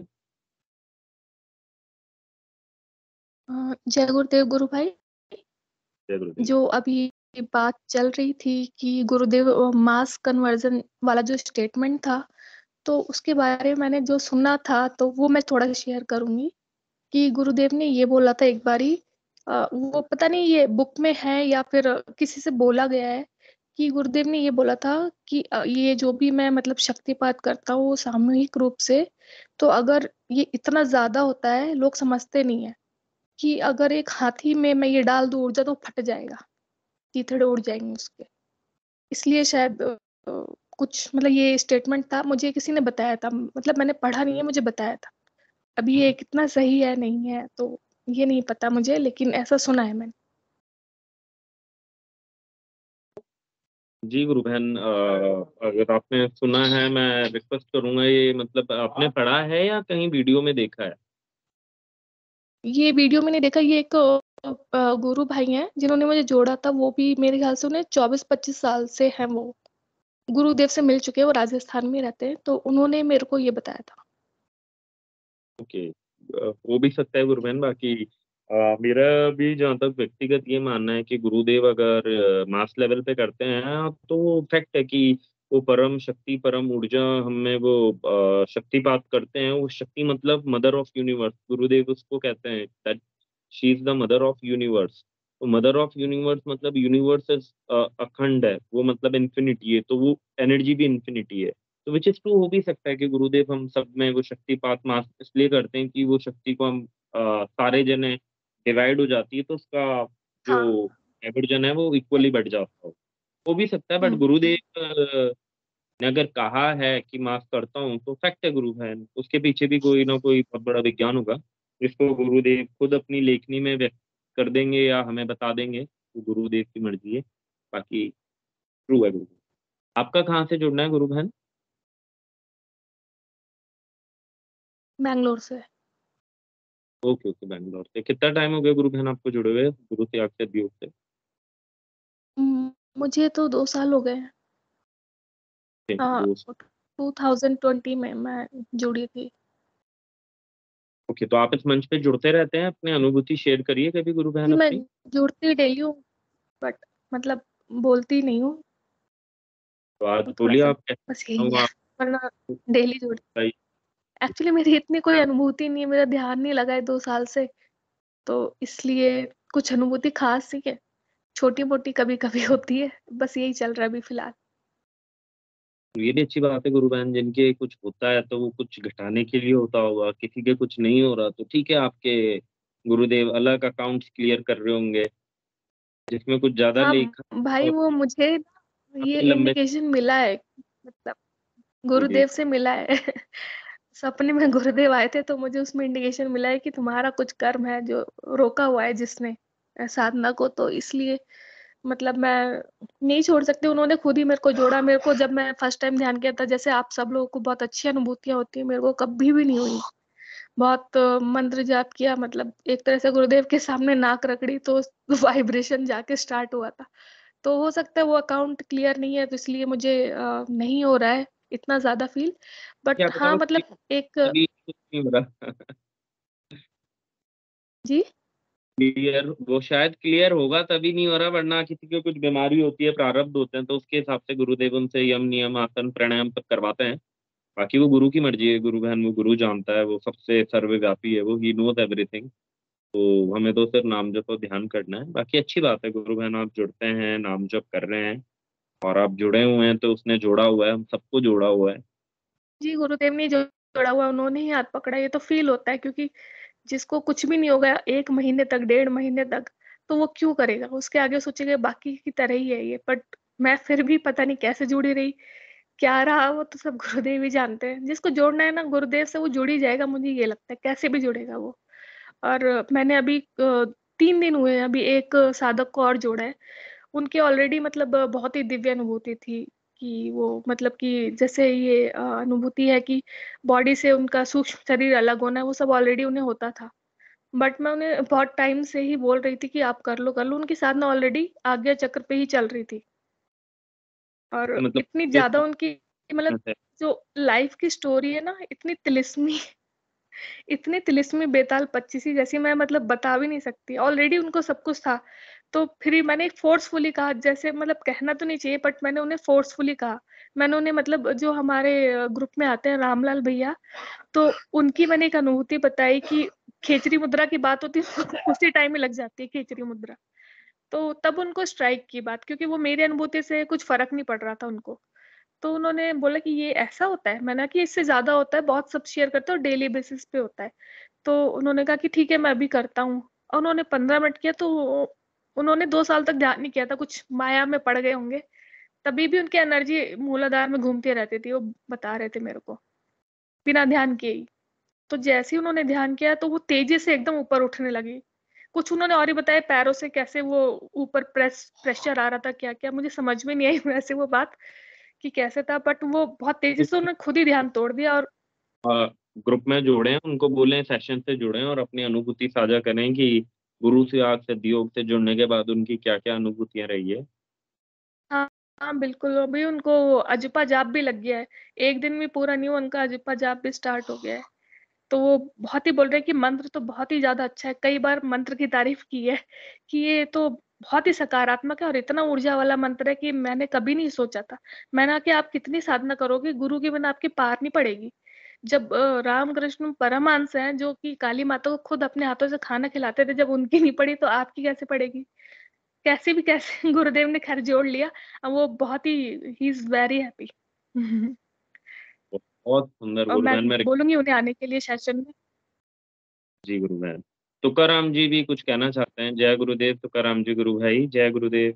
अ, जय गुरुदेव गुरु भाई। जय गुरुदेव। जो अभी बात चल रही थी कि गुरुदेव अ, मास कन्वर्जन वाला जो स्टेटमेंट था, तो उसके बारे में मैंने जो सुना था तो वो मैं थोड़ा शेयर करूंगी कि गुरुदेव ने ये बोला था एक बारी, अ, वो पता नहीं ये बुक में है या फिर किसी से बोला गया है कि गुरुदेव ने ये बोला था कि अ, ये जो भी मैं मतलब शक्तिपात करता हूँ वो सामूहिक रूप से, तो अगर ये इतना ज्यादा होता है लोग समझते नहीं है कि अगर एक हाथी में मैं ये डाल दूं ऊर्जा तो फट जाएगा, चीथड़े उड़ जाएंगे उसके। इसलिए शायद अ, अ, कुछ मतलब ये स्टेटमेंट था, मुझे किसी ने बताया था, मतलब मैंने पढ़ा नहीं है, मुझे बताया था। अभी ये कितना सही है नहीं है तो ये नहीं पता मुझे, लेकिन ऐसा सुना है मैंने। जी गुरु बहन, अ, अगर आपने सुना है, मैं रिक्वेस्ट करूंगा, ये मतलब आपने पढ़ा है या कहीं वीडियो में देखा है? ये वीडियो में नहीं देखा, ये एक अ, अ, गुरु भाई हैं जिन्होंने मुझे जोड़ा था, वो भी मेरे ख्याल से उन्हें चौबीस पच्चीस साल से हैं, वो गुरुदेव से मिल चुके हैं, वो राजस्थान में रहते हैं, तो उन्होंने मेरे को ये बताया था। ओके, अ, हो भी सकता है गुरु बहन। बाकी अ, मेरा भी जहाँ तक व्यक्तिगत ये मानना है कि गुरुदेव अगर मास लेवल पे करते हैं तो वो फैक्ट है कि वो परम शक्ति, परम ऊर्जा हमें वो अ, शक्तिपात करते हैं। वो शक्ति मतलब मदर ऑफ यूनिवर्स, गुरुदेव उसको कहते हैं that she is the mother of universe. तो मदर ऑफ यूनिवर्स मतलब यूनिवर्स इज अखंड है, वो मतलब इन्फिनिटी है, तो वो एनर्जी भी इन्फिनिटी है। तो विच इज टू, हो भी सकता है कि गुरुदेव हम सब में वो शक्तिपात मास इसलिए करते हैं कि वो शक्ति को हम अ, सारे जने डिवाइड हो जाती है तो उसका जो हाँ। डाइवर्जन है वो इक्वली बढ़ जाता हो हो भी सकता है। But hmm. गुरुदेव अ, ने अगर कहा है कि मास करता हूँ तो फैक्ट है गुरु है, उसके पीछे भी कोई ना कोई बहुत बड़ा विज्ञान होगा जिसको गुरुदेव खुद अपनी लेखनी में व्यक्त कर देंगे या हमें बता देंगे, तो गुरुदेव की मर्जी है। बाकी ट्रू है गुरु। आपका कहाँ से जुड़ना है गुरु बहन? बैंगलोर से। ओके ओके, बैंगलोर से। कितना टाइम हो गया गुरु बहन आपको जुड़े हुए गुरु से, आपसे योग से? हम्म, मुझे तो दो साल हो गए हैं। Okay, हाँ, दो। टू थाउजेंड ट्वेंटी में मैं जुड़ी थी। ओके, तो आप इस मंच पे जुड़ते रहते हैं, अपनी अनुभूति शेयर करिए कभी गुरु बहन जी मैं अपनी। जुड़ती डेली हूँ, बट मतलब बोलती नहीं हूँ, तो आज तो थोड़ा बोलिए सा आप बस कैसे यही हूँ है, आप वरना डेली जुड़ती। बताइए। एक्चुअली मेरी इतनी कोई अनुभूति नहीं है, मेरा ध्यान नहीं लगा है दो साल से, तो इसलिए कुछ अनुभूति खास नहीं है, छोटी मोटी कभी कभी होती है, बस यही चल रहा है अभी फिलहाल। तो ये भी अच्छी बात है गुरु बहन, जिनके कुछ होता है तो वो कुछ घटाने के लिए होता होगा, किसी के कुछ नहीं हो रहा तो ठीक है, आपके गुरुदेव अलग अकाउंट्स क्लियर कर रहे होंगे जिसमें कुछ ज्यादा हाँ लिखा भाई, और वो मुझे ना ये काफी लंबे। इंडिकेशन मिला है, मतलब जी जी। गुरुदेव से मिला है। सपने में गुरुदेव आए थे तो मुझे उसमें इंडिकेशन मिला है कि तुम्हारा कुछ कर्म है जो रोका हुआ है जिसने अ, साधना को, तो इसलिए मतलब मैं नहीं छोड़ सकती, उन्होंने खुद ही मेरे को जोड़ा। मेरे को जब मैं फर्स्ट टाइम ध्यान किया था, जैसे आप सब लोगों को बहुत अच्छी अनुभूतियां होती है, मेरे को कभी भी नहीं हुई। बहुत अ, मंत्र जाप किया, मतलब एक तरह से गुरुदेव के सामने नाक रगड़ी तो वाइब्रेशन जाके स्टार्ट हुआ था। तो हो सकता है वो अकाउंट क्लियर नहीं है तो इसलिए मुझे अ, नहीं हो रहा है इतना ज्यादा फील, बट क्या पता हाँ वो मतलब एक। अभी कुछ नहीं हो रहा। जी। क्लियर वो शायद क्लियर होगा तभी नहीं हो रहा, वरना किसी को कुछ बीमारी होती है, प्रारब्ध होते हैं, तो उसके हिसाब से गुरुदेव उनसे यम नियम आसन प्राणायाम तक करवाते हैं। बाकी वो गुरु की मर्जी है गुरु बहन, वो गुरु जानता है, वो सबसे सर्वव्यापी है, वो ही नोज एवरीथिंग। तो हमें तो सिर्फ नाम जप और ध्यान करना है। बाकी अच्छी बात है गुरु बहन, आप जुड़ते हैं, नाम जप कर रहे हैं, और आप जुड़े हुए हैं तो उसने जोड़ा हुआ है, हम सबको जोड़ा हुआ है। जी गुरुदेव ने जो जोड़ा हुआ है, उन्होंने ही हाथ पकड़ा, ये तो फील होता है, क्योंकि जिसको कुछ भी नहीं होगा एक महीने तक, डेढ़ महीने तक, तो वो क्यों करेगा, उसके आगे सोचेगा बाकी की तरह ही है ये। बट मैं फिर भी पता नहीं कैसे जुड़ी रही, क्या रहा, वो तो सब गुरुदेव ही जानते हैं। जिसको जोड़ना है ना गुरुदेव से वो जुड़ ही जाएगा, मुझे ये लगता है, कैसे भी जुड़ेगा वो। और मैंने अभी अ, तीन दिन हुए हैं, अभी एक साधक को और जोड़ा है, उनकी ऑलरेडी मतलब बहुत ही दिव्य अनुभूति थी कि वो मतलब कि जैसे ये अ, अनुभूति है कि बॉडी से उनका सूक्ष्म शरीर अलग होना है, वो सब ऑलरेडी उन्हें होता था। बट मैं उन्हें बहुत टाइम से ही बोल रही थी कि आप कर लो कर लो, उनकी साधना ऑलरेडी आज्ञा चक्र पे ही चल रही थी, और मतलब इतनी ये ज्यादा उनकी कि मतलब अच्छा, जो लाइफ की स्टोरी है ना, इतनी तिलिस्मी इतनी तिलिस्मी बेताल पच्चीसी जैसी, मैं मतलब बता भी नहीं सकती। ऑलरेडी उनको सब कुछ था, तो फिर मैंने फोर्सफुली कहा, जैसे मतलब कहना तो नहीं चाहिए, बट मैंने उन्हें फोर्सफुली कहा। मैंने उन्हें मतलब जो हमारे ग्रुप में आते हैं रामलाल भैया, तो उनकी मैंने एक अनुभूति बताई कि खेचरी मुद्रा की बात होती है उसी टाइम में लग जाती है खेचरी मुद्रा। तो तब उनको स्ट्राइक की बात, क्योंकि वो मेरी अनुभूति से कुछ फर्क नहीं पड़ रहा था उनको। तो उन्होंने बोला कि ये ऐसा होता है। मैंने कहा कि इससे ज्यादा होता है, बहुत सब शेयर करते हो, डेली बेसिस पे होता है। तो उन्होंने कहा कि ठीक है मैं अभी करता हूँ। और उन्होंने पंद्रह मिनट किया, तो उन्होंने दो साल तक ध्यान नहीं किया था, कुछ माया में पड़ गए होंगे, तभी भी उनकी एनर्जी मूलाधार में घूमती रहती थी, वो बता रहे थे मेरे को, बिना ध्यान किए ही। तो जैसे ही उन्होंने ध्यान किया, तो वो तेजी से एकदम ऊपर उठने लगी। कुछ उन्होंने और ही बताया, पैरों से कैसे वो ऊपर प्रेस प्रेशर आ रहा था, क्या क्या मुझे समझ में नहीं आई वैसे वो बात कि कैसे था, बट वो बहुत तेजी से उन्होंने खुद ही ध्यान तोड़ दिया। और ग्रुप में जोड़े हैं, उनको बोलें सेशन से जुड़े और अपनी अनुभूति साझा करें कि गुरु से आग सिद्धि योग से जुड़ने के बाद उनकी क्या क्या अनुभूतियां रही है। हाँ हाँ बिल्कुल, अभी उनको अजपा जाप भी लग गया है। एक दिन में पूरा नहीं हुआ, उनका अजपा जाप भी स्टार्ट हो गया है। तो वो बहुत ही बोल रहे हैं कि मंत्र तो बहुत ही ज्यादा अच्छा है। कई बार मंत्र की तारीफ की है कि ये तो बहुत ही सकारात्मक है और इतना ऊर्जा वाला मंत्र है कि मैंने कभी नहीं सोचा था। मैंने कहा कि आप कितनी साधना करोगे, गुरु के बिना आपकी पार नहीं पड़ेगी। जब अ, रामकृष्ण परमहंस हैं जो कि काली माता को खुद अपने हाथों से खाना खिलाते थे, जब उनकी नहीं पड़ी तो आपकी कैसे पड़ेगी। कैसे भी कैसे गुरुदेव ने खैर जोड़ लिया। अब वो बहुत ही ही इज वेरी हैप्पी। बहुत सुंदर और मैं गुरुबहन। मेरे बोलूंगी उन्हें आने के लिए सेशन में। जी गुरुबहन। तुकाराम जी भी कुछ कहना चाहते हैं। जय गुरुदेव तुकाराम जी। गुरु भाई जय गुरुदेव।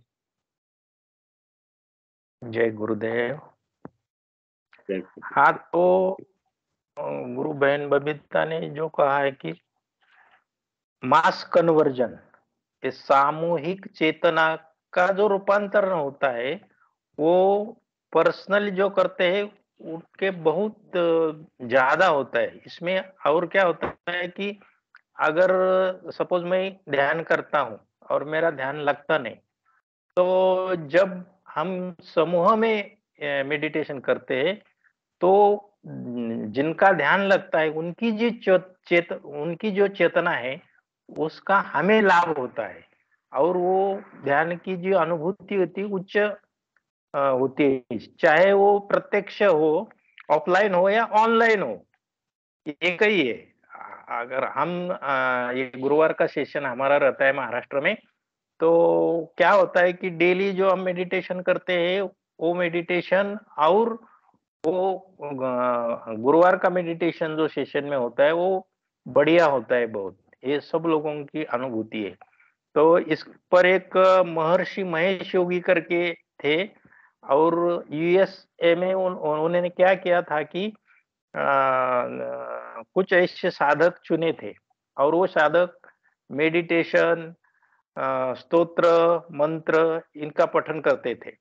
जय गुरुदेव। जय गुरुदेव। हाँ, तो अ, गुरु बहन बबीता ने जो कहा है कि मास कन्वर्जन, इस सामूहिक चेतना का जो रूपांतरण होता है, वो पर्सनली जो करते हैं उनके बहुत अ, ज्यादा होता है इसमें। और क्या होता है कि अगर सपोज मैं ध्यान करता हूँ और मेरा ध्यान लगता नहीं, तो जब हम समूह में मेडिटेशन करते हैं, तो न, जिनका ध्यान लगता है उनकी जो चेत, चेत उनकी जो चेतना है उसका हमें लाभ होता है। और वो ध्यान की जो अनुभूति होती है उच्च अ, होती है, चाहे वो प्रत्यक्ष हो, ऑफलाइन हो या ऑनलाइन हो, एक ही है। अ, अगर हम अ, ये गुरुवार का सेशन हमारा रहता है महाराष्ट्र में, तो क्या होता है कि डेली जो हम मेडिटेशन करते हैं, वो मेडिटेशन और वो अ, गुरुवार का मेडिटेशन जो सेशन में होता है, वो बढ़िया होता है बहुत। ये सब लोगों की अनुभूति है। तो इस पर एक अ, महर्षि महेश योगी करके थे, और यूएसए में उन, उन्होंने क्या किया था कि अ, न, कुछ ऐसे साधक चुने थे, और वो साधक मेडिटेशन, अ, स्तोत्र, मंत्र इनका पठन करते थे।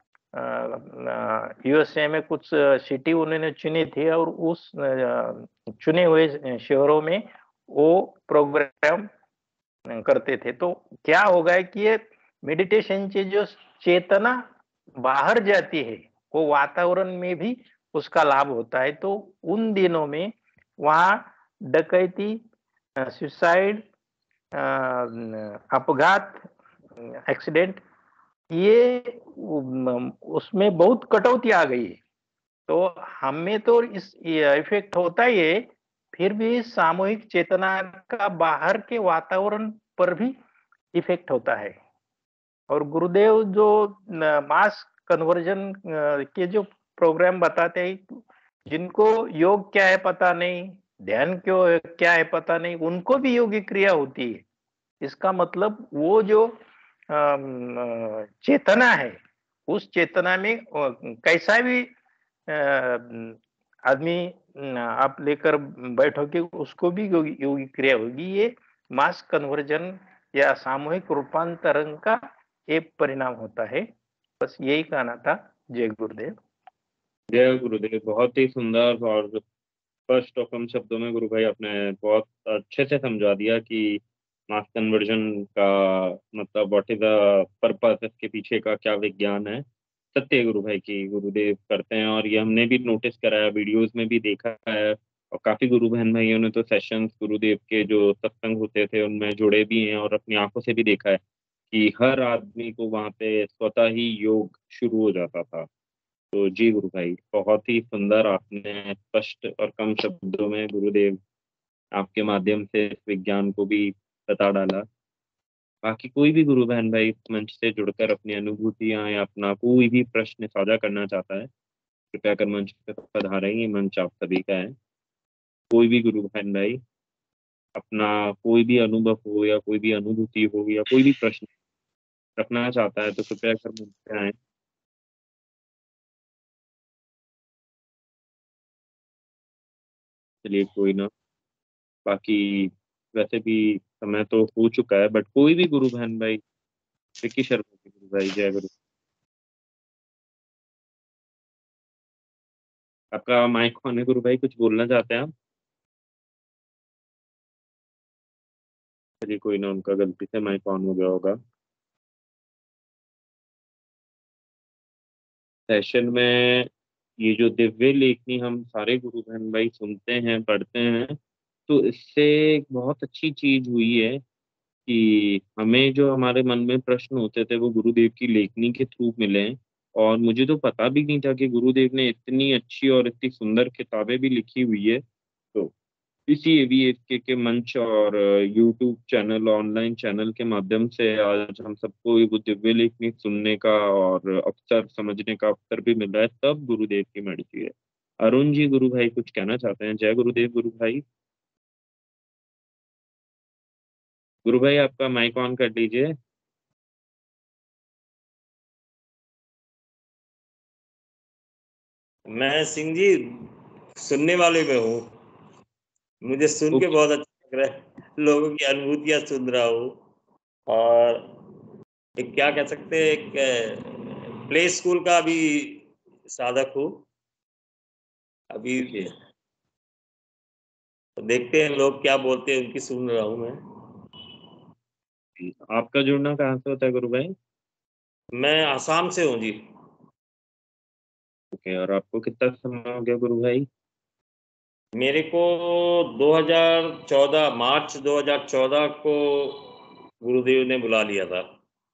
यूएसए में कुछ सिटी उन्होंने चुनी थी, और उस अ, चुने हुए शहरों में वो प्रोग्राम करते थे। तो क्या होगा कि ये मेडिटेशन की जो चेतना बाहर जाती है, वो वातावरण में भी उसका लाभ होता है। तो उन दिनों में वहाँ डकैती, सुसाइड, अपघात, एक्सीडेंट, ये उम, उसमें बहुत कटौती आ गई है। तो हमें तो इस इफेक्ट होता ही है, फिर भी सामूहिक चेतना का बाहर के वातावरण पर भी इफेक्ट होता है। और गुरुदेव जो मास कन्वर्जन के जो प्रोग्राम बताते हैं, जिनको योग क्या है पता नहीं, ध्यान क्यों है क्या है पता नहीं, उनको भी योगी क्रिया होती है। इसका मतलब वो जो अम, चेतना है, उस चेतना में अ, कैसा भी अ, आदमी न, आप लेकर बैठोगे, उसको भी योगी योगी क्रिया होगी। ये मास कन्वर्जन या सामूहिक रूपांतरण का एक परिणाम होता है। बस यही कहना था। जय गुरुदेव। जय गुरुदेव। बहुत ही सुंदर और स्पष्ट और कम शब्दों में गुरु भाई आपने बहुत अच्छे से समझा दिया कि मास कन्वर्जन का मतलब व्हाट इज द पर्पस, इसके पीछे का क्या विज्ञान है। सत्य है गुरु भाई की गुरुदेव करते हैं, और ये हमने भी नोटिस करा है, वीडियोस में भी देखा है, और काफी गुरु बहन भाइयों ने तो सेशंस गुरुदेव के जो सत्संग होते थे उनमें जुड़े भी हैं, और अपनी आंखों से भी देखा है कि हर आदमी को वहाँ पे स्वतः ही योग शुरू हो जाता था। तो जी गुरु भाई, बहुत ही सुंदर आपने स्पष्ट और कम शब्दों में गुरुदेव आपके माध्यम से इस विज्ञान को भी बता डाला। बाकी कोई भी गुरु बहन भाई इस मंच से जुड़कर अपनी अनुभूतियां या अपना कोई भी प्रश्न साझा करना चाहता है, कृपया कर मंच पे पधारें, ये मंच आप सभी का है। कोई भी गुरु बहन भाई अपना कोई भी अनुभव हो या कोई भी अनुभूति हो या कोई भी प्रश्न रखना चाहता है तो कृपया कर मंच पे आए। चलिए कोई ना, बाकी वैसे भी समय तो हो चुका है, बट कोई भी गुरु बहन भाई, विक्की शर्मा जी गुरु भाई, जय गुरु। आपका माइक ऑन है गुरु भाई, कुछ बोलना चाहते हैं आप? चलिए कोई ना, उनका गलती से माइक ऑन हो गया होगा। सेशन में ये जो दिव्य लेखनी हम सारे गुरु बहन भाई सुनते हैं, पढ़ते हैं, तो इससे एक बहुत अच्छी चीज हुई है कि हमें जो हमारे मन में प्रश्न होते थे वो गुरुदेव की लेखनी के थ्रू मिले हैं। और मुझे तो पता भी नहीं था कि गुरुदेव ने इतनी अच्छी और इतनी सुंदर किताबें भी लिखी हुई है। तो इसी एवीएफ के, के मंच और यूट्यूब चैनल, ऑनलाइन चैनल के माध्यम से आज हम सबको ये वो दिव्य लेखनी सुनने का और अवसर, समझने का अवसर भी मिल रहा है, तब गुरुदेव की मर्जी है। अरुण जी गुरु भाई कुछ कहना चाहते हैं? जय गुरुदेव गुरु भाई। गुरु भाई आपका माइक ऑन कर लीजिए। मैं सिंह जी सुनने वाले में हूँ, मुझे सुन के बहुत अच्छा लग रहा है, लोगों की अनुभूतियां सुन रहा हूँ, और एक क्या कह सकते हैं, एक प्ले स्कूल का भी साधक हूँ अभी। तो देखते हैं लोग क्या बोलते हैं, उनकी सुन रहा हूँ मैं। आपका जुड़ना कहाँ से होता है गुरु भाई? मैं आसाम से हूँ जी। ओके, और आपको कितना समय हो गया गुरु भाई? मेरे को दो हज़ार चौदह, मार्च दो हज़ार चौदह को गुरुदेव ने बुला लिया था।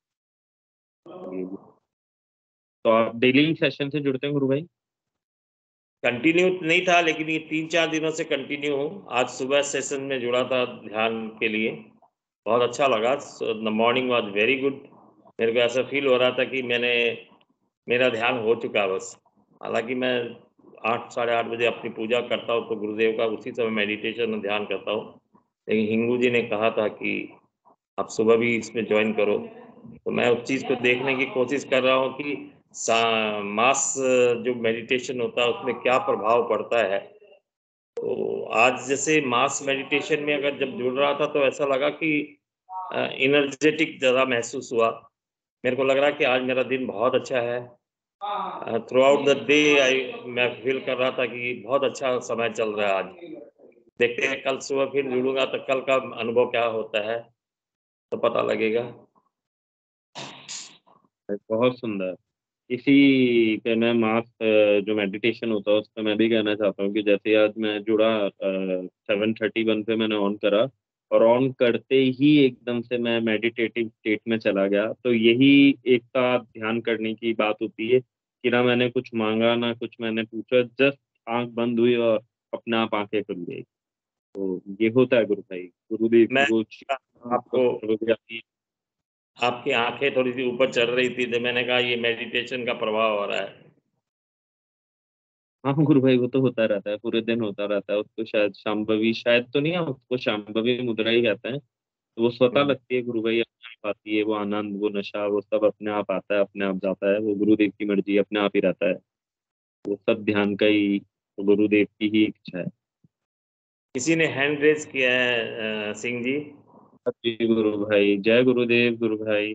तो आप डेली सेशन से जुड़ते हैं गुरु भाई? कंटिन्यू नहीं था, लेकिन ये तीन चार दिनों से कंटिन्यू हूँ। आज सुबह सेशन में जुड़ा था ध्यान के लिए, बहुत अच्छा लगा। The morning was very good. मेरे को ऐसा फील हो रहा था कि मैंने मेरा ध्यान हो चुका बस। हालांकि मैं आठ साढ़े आठ बजे अपनी पूजा करता हूँ तो गुरुदेव का उसी समय मेडिटेशन और ध्यान करता हूँ, लेकिन हिंगू जी ने कहा था कि आप सुबह भी इसमें ज्वाइन करो, तो मैं उस चीज़ को देखने की कोशिश कर रहा हूँ कि मास जो मेडिटेशन होता है उसमें क्या प्रभाव पड़ता है। तो आज जैसे मास मेडिटेशन में अगर जब जुड़ रहा था तो ऐसा लगा कि एनर्जेटिक ज़्यादा महसूस हुआ। मेरे को लग रहा है कि आज मेरा दिन बहुत अच्छा है। Throughout the day I मैं फील कर रहा था कि बहुत अच्छा समय चल रहा है आज। देखते हैं कल सुबह फिर जुड़ूंगा तो कल का अनुभव क्या होता है तो पता लगेगा। बहुत सुंदर। इसी पे मैं मास जो मेडिटेशन होता है उस पर मैं भी कहना चाहता हूँ कि जैसे आज मैं जुड़ा, सेवन थर्टी वन पे मैंने ऑन करा, और ऑन करते ही एकदम से मैं मेडिटेटिव स्टेट में चला गया। तो यही एक साथ ध्यान करने की बात होती है कि ना मैंने कुछ मांगा ना कुछ मैंने पूछा, जस्ट आंख बंद हुई और अपने आप आंखें खुल गई। तो ये होता है गुरु भाई, गुरुदेव मैं की वो आपको आपकी आंखें थोड़ी सी ऊपर चढ़ रही थी तो मैंने कहा ये मेडिटेशन का प्रभाव हो रहा है। हाँ गुरु भाई, वो तो होता रहता है, पूरे दिन होता रहता है। उसको शायद शांभवी, शायद तो नहीं है, उसको शांभवी मुद्रा ही कहते हैं। तो वो स्वतः लगती है गुरु भाई, अपने आप आती है वो आनंद, वो नशा, वो सब अपने आप आता है, अपने आप जाता है। वो गुरुदेव की मर्जी, अपने आप ही रहता है। वो सब ध्यान का ही, तो गुरुदेव की ही इच्छा है। किसी ने हैंड रेज किया है सिंह जी। जी गुरु भाई, जय गुरुदेव गुरु भाई।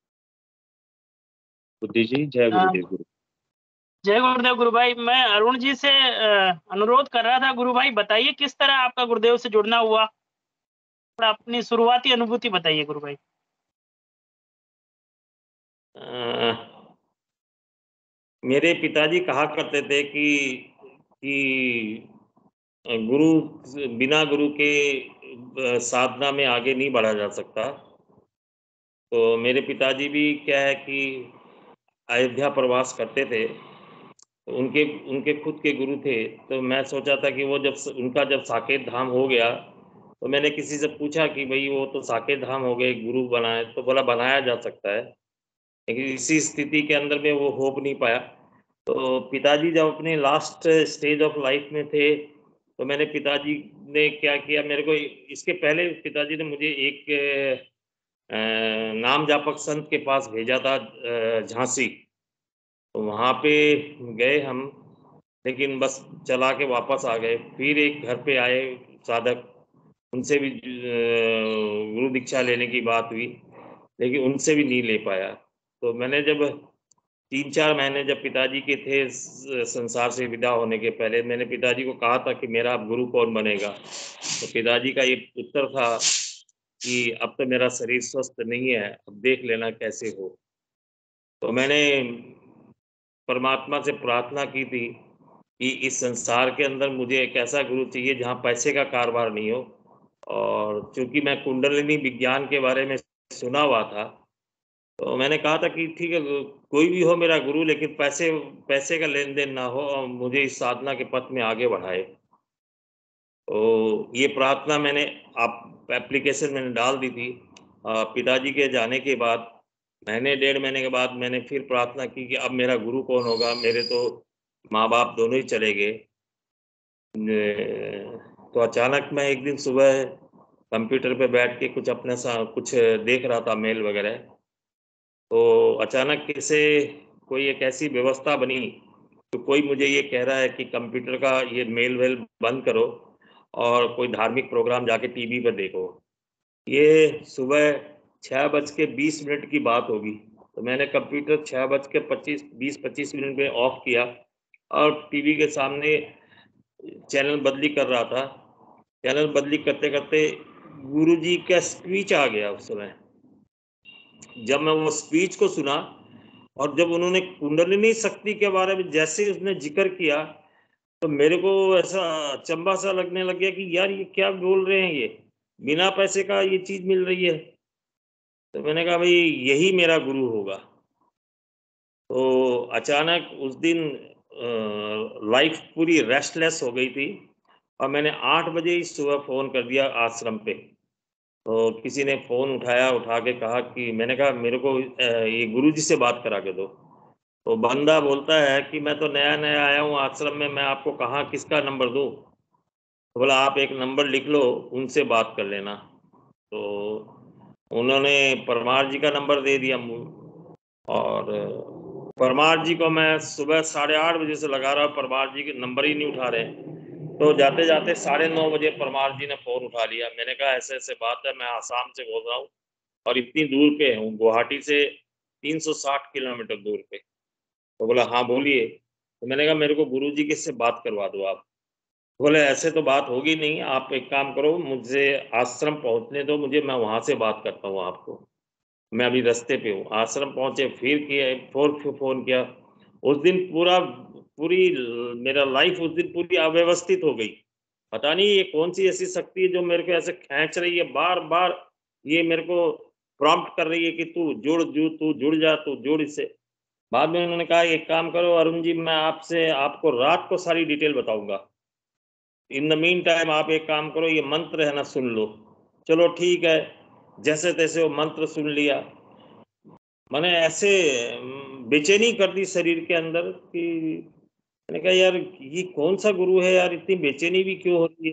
बुद्धि जी जय गुरुदेव गुरु। जय गुरुदेव गुरु भाई। मैं अरुण जी से अनुरोध कर रहा था, गुरु भाई बताइए किस तरह आपका गुरुदेव से जुड़ना हुआ, थोड़ा अपनी शुरुआती अनुभूति बताइए गुरु भाई। मेरे पिताजी कहा करते थे कि कि गुरु बिना गुरु के साधना में आगे नहीं बढ़ा जा सकता। तो मेरे पिताजी भी क्या है कि अयोध्या प्रवास करते थे, तो उनके उनके खुद के गुरु थे। तो मैं सोचा था कि वो जब उनका जब साकेत धाम हो गया, तो मैंने किसी से पूछा कि भाई वो तो साकेत धाम हो गए, गुरु बनाए, तो बोला बनाया जा सकता है, लेकिन इसी स्थिति के अंदर में वो हो नहीं पाया। तो पिताजी जब अपने लास्ट स्टेज ऑफ लाइफ में थे, तो मैंने पिताजी ने क्या किया, मेरे को इसके पहले पिताजी ने मुझे एक नाम जापक संत के पास भेजा था झांसी। तो वहाँ पे गए हम, लेकिन बस चला के वापस आ गए। फिर एक घर पे आए साधक, उनसे भी गुरु दीक्षा लेने की बात हुई, लेकिन उनसे भी नहीं ले पाया। तो मैंने जब तीन चार महीने जब पिताजी के थे संसार से विदा होने के पहले, मैंने पिताजी को कहा था कि मेरा अब गुरु कौन बनेगा। तो पिताजी का ये उत्तर था कि अब तो मेरा शरीर स्वस्थ नहीं है, अब देख लेना कैसे हो। तो मैंने परमात्मा से प्रार्थना की थी कि इस संसार के अंदर मुझे एक ऐसा गुरु चाहिए जहाँ पैसे का कारोबार नहीं हो। और चूंकि मैं कुंडलिनी विज्ञान के बारे में सुना हुआ था, तो मैंने कहा था कि ठीक है कोई भी हो मेरा गुरु, लेकिन पैसे पैसे का लेन देन ना हो और मुझे इस साधना के पथ में आगे बढ़ाए। तो ये प्रार्थना मैंने आप एप्लीकेशन मैंने डाल दी थी। पिताजी के जाने के बाद महीने डेढ़ महीने के बाद मैंने फिर प्रार्थना की कि अब मेरा गुरु कौन होगा, मेरे तो माँ बाप दोनों ही चले गए। तो अचानक मैं एक दिन सुबह कंप्यूटर पे बैठ के कुछ अपने सा कुछ देख रहा था, मेल वगैरह। तो अचानक कैसे कोई एक ऐसी व्यवस्था बनी, तो कोई मुझे ये कह रहा है कि कंप्यूटर का ये मेल वेल बंद करो और कोई धार्मिक प्रोग्राम जाके टीवी पर देखो। ये सुबह छः बज के बीस मिनट की बात होगी। तो मैंने कंप्यूटर छः बज के पच्चीस बीस पच्चीस मिनट में ऑफ किया और टीवी के सामने चैनल बदली कर रहा था। चैनल बदली करते करते गुरुजी का स्पीच आ गया उस समय। जब मैं वो स्पीच को सुना और जब उन्होंने कुंडलिनी शक्ति के बारे में जैसे ही उसने जिक्र किया, तो मेरे को ऐसा अचंभा सा लगने लग गया कि यार ये क्या बोल रहे हैं, ये बिना पैसे का ये चीज मिल रही है। तो मैंने कहा भाई यही मेरा गुरु होगा। तो अचानक उस दिन लाइफ पूरी रेस्टलेस हो गई थी और मैंने आठ बजे ही सुबह फ़ोन कर दिया आश्रम पे। तो किसी ने फ़ोन उठाया, उठा के कहा कि मैंने कहा मेरे को ये गुरुजी से बात करा के दो। तो बंदा बोलता है कि मैं तो नया नया आया हूँ आश्रम में, मैं आपको कहाँ किसका नंबर दूँ। तो बोला आप एक नंबर लिख लो, उनसे बात कर लेना। तो उन्होंने परमार जी का नंबर दे दिया और परमार जी को मैं सुबह साढ़े आठ बजे से लगा रहा हूँ, परमार जी के नंबर ही नहीं उठा रहे। तो जाते जाते साढ़े नौ बजे परमार जी ने फ़ोन उठा लिया। मैंने कहा ऐसे ऐसे बात है, मैं आसाम से बोल रहा हूँ और इतनी दूर पे हूँ, गुवाहाटी से तीन सौ साठ किलोमीटर दूर पे। तो बोला हाँ बोलिए। तो मैंने कहा मेरे को गुरुजी के से बात करवा दो आप। बोले ऐसे तो बात होगी नहीं, आप एक काम करो, मुझे आश्रम पहुंचने दो मुझे, मैं वहां से बात करता हूँ आपको, मैं अभी रास्ते पे हूँ। आश्रम पहुंचे, फिर किया फोर फोन किया। उस दिन पूरा पूरी मेरा लाइफ उस दिन पूरी अव्यवस्थित हो गई। पता नहीं ये कौन सी ऐसी शक्ति है जो मेरे को ऐसे खींच रही है, बार बार ये मेरे को प्रॉम्प्ट कर रही है कि तू जुड़ जू तू जुड़ जा तू जुड़ इससे। बाद में उन्होंने कहा एक काम करो अरुण जी, मैं आपसे आपको रात को सारी डिटेल बताऊंगा, इन द मीन टाइम आप एक काम करो, ये मंत्र है ना सुन लो। चलो ठीक है, जैसे तैसे वो मंत्र सुन लिया। मैंने ऐसे बेचैनी कर दी शरीर के अंदर कि मैंने कहा यार ये कौन सा गुरु है यार, इतनी बेचैनी भी क्यों होती है।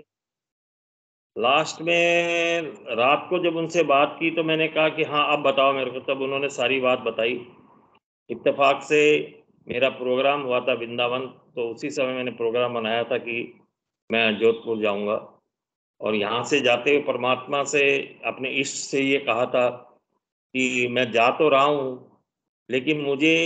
लास्ट में रात को जब उनसे बात की तो मैंने कहा कि हाँ अब बताओ मेरे को। तब उन्होंने सारी बात बताई। इत्तेफाक से मेरा प्रोग्राम हुआ था वृंदावन, तो उसी समय मैंने प्रोग्राम बनाया था कि मैं जोधपुर जाऊंगा और यहाँ से जाते हुए परमात्मा से अपने इष्ट से ये कहा था कि मैं जा तो रहा हूँ लेकिन मुझे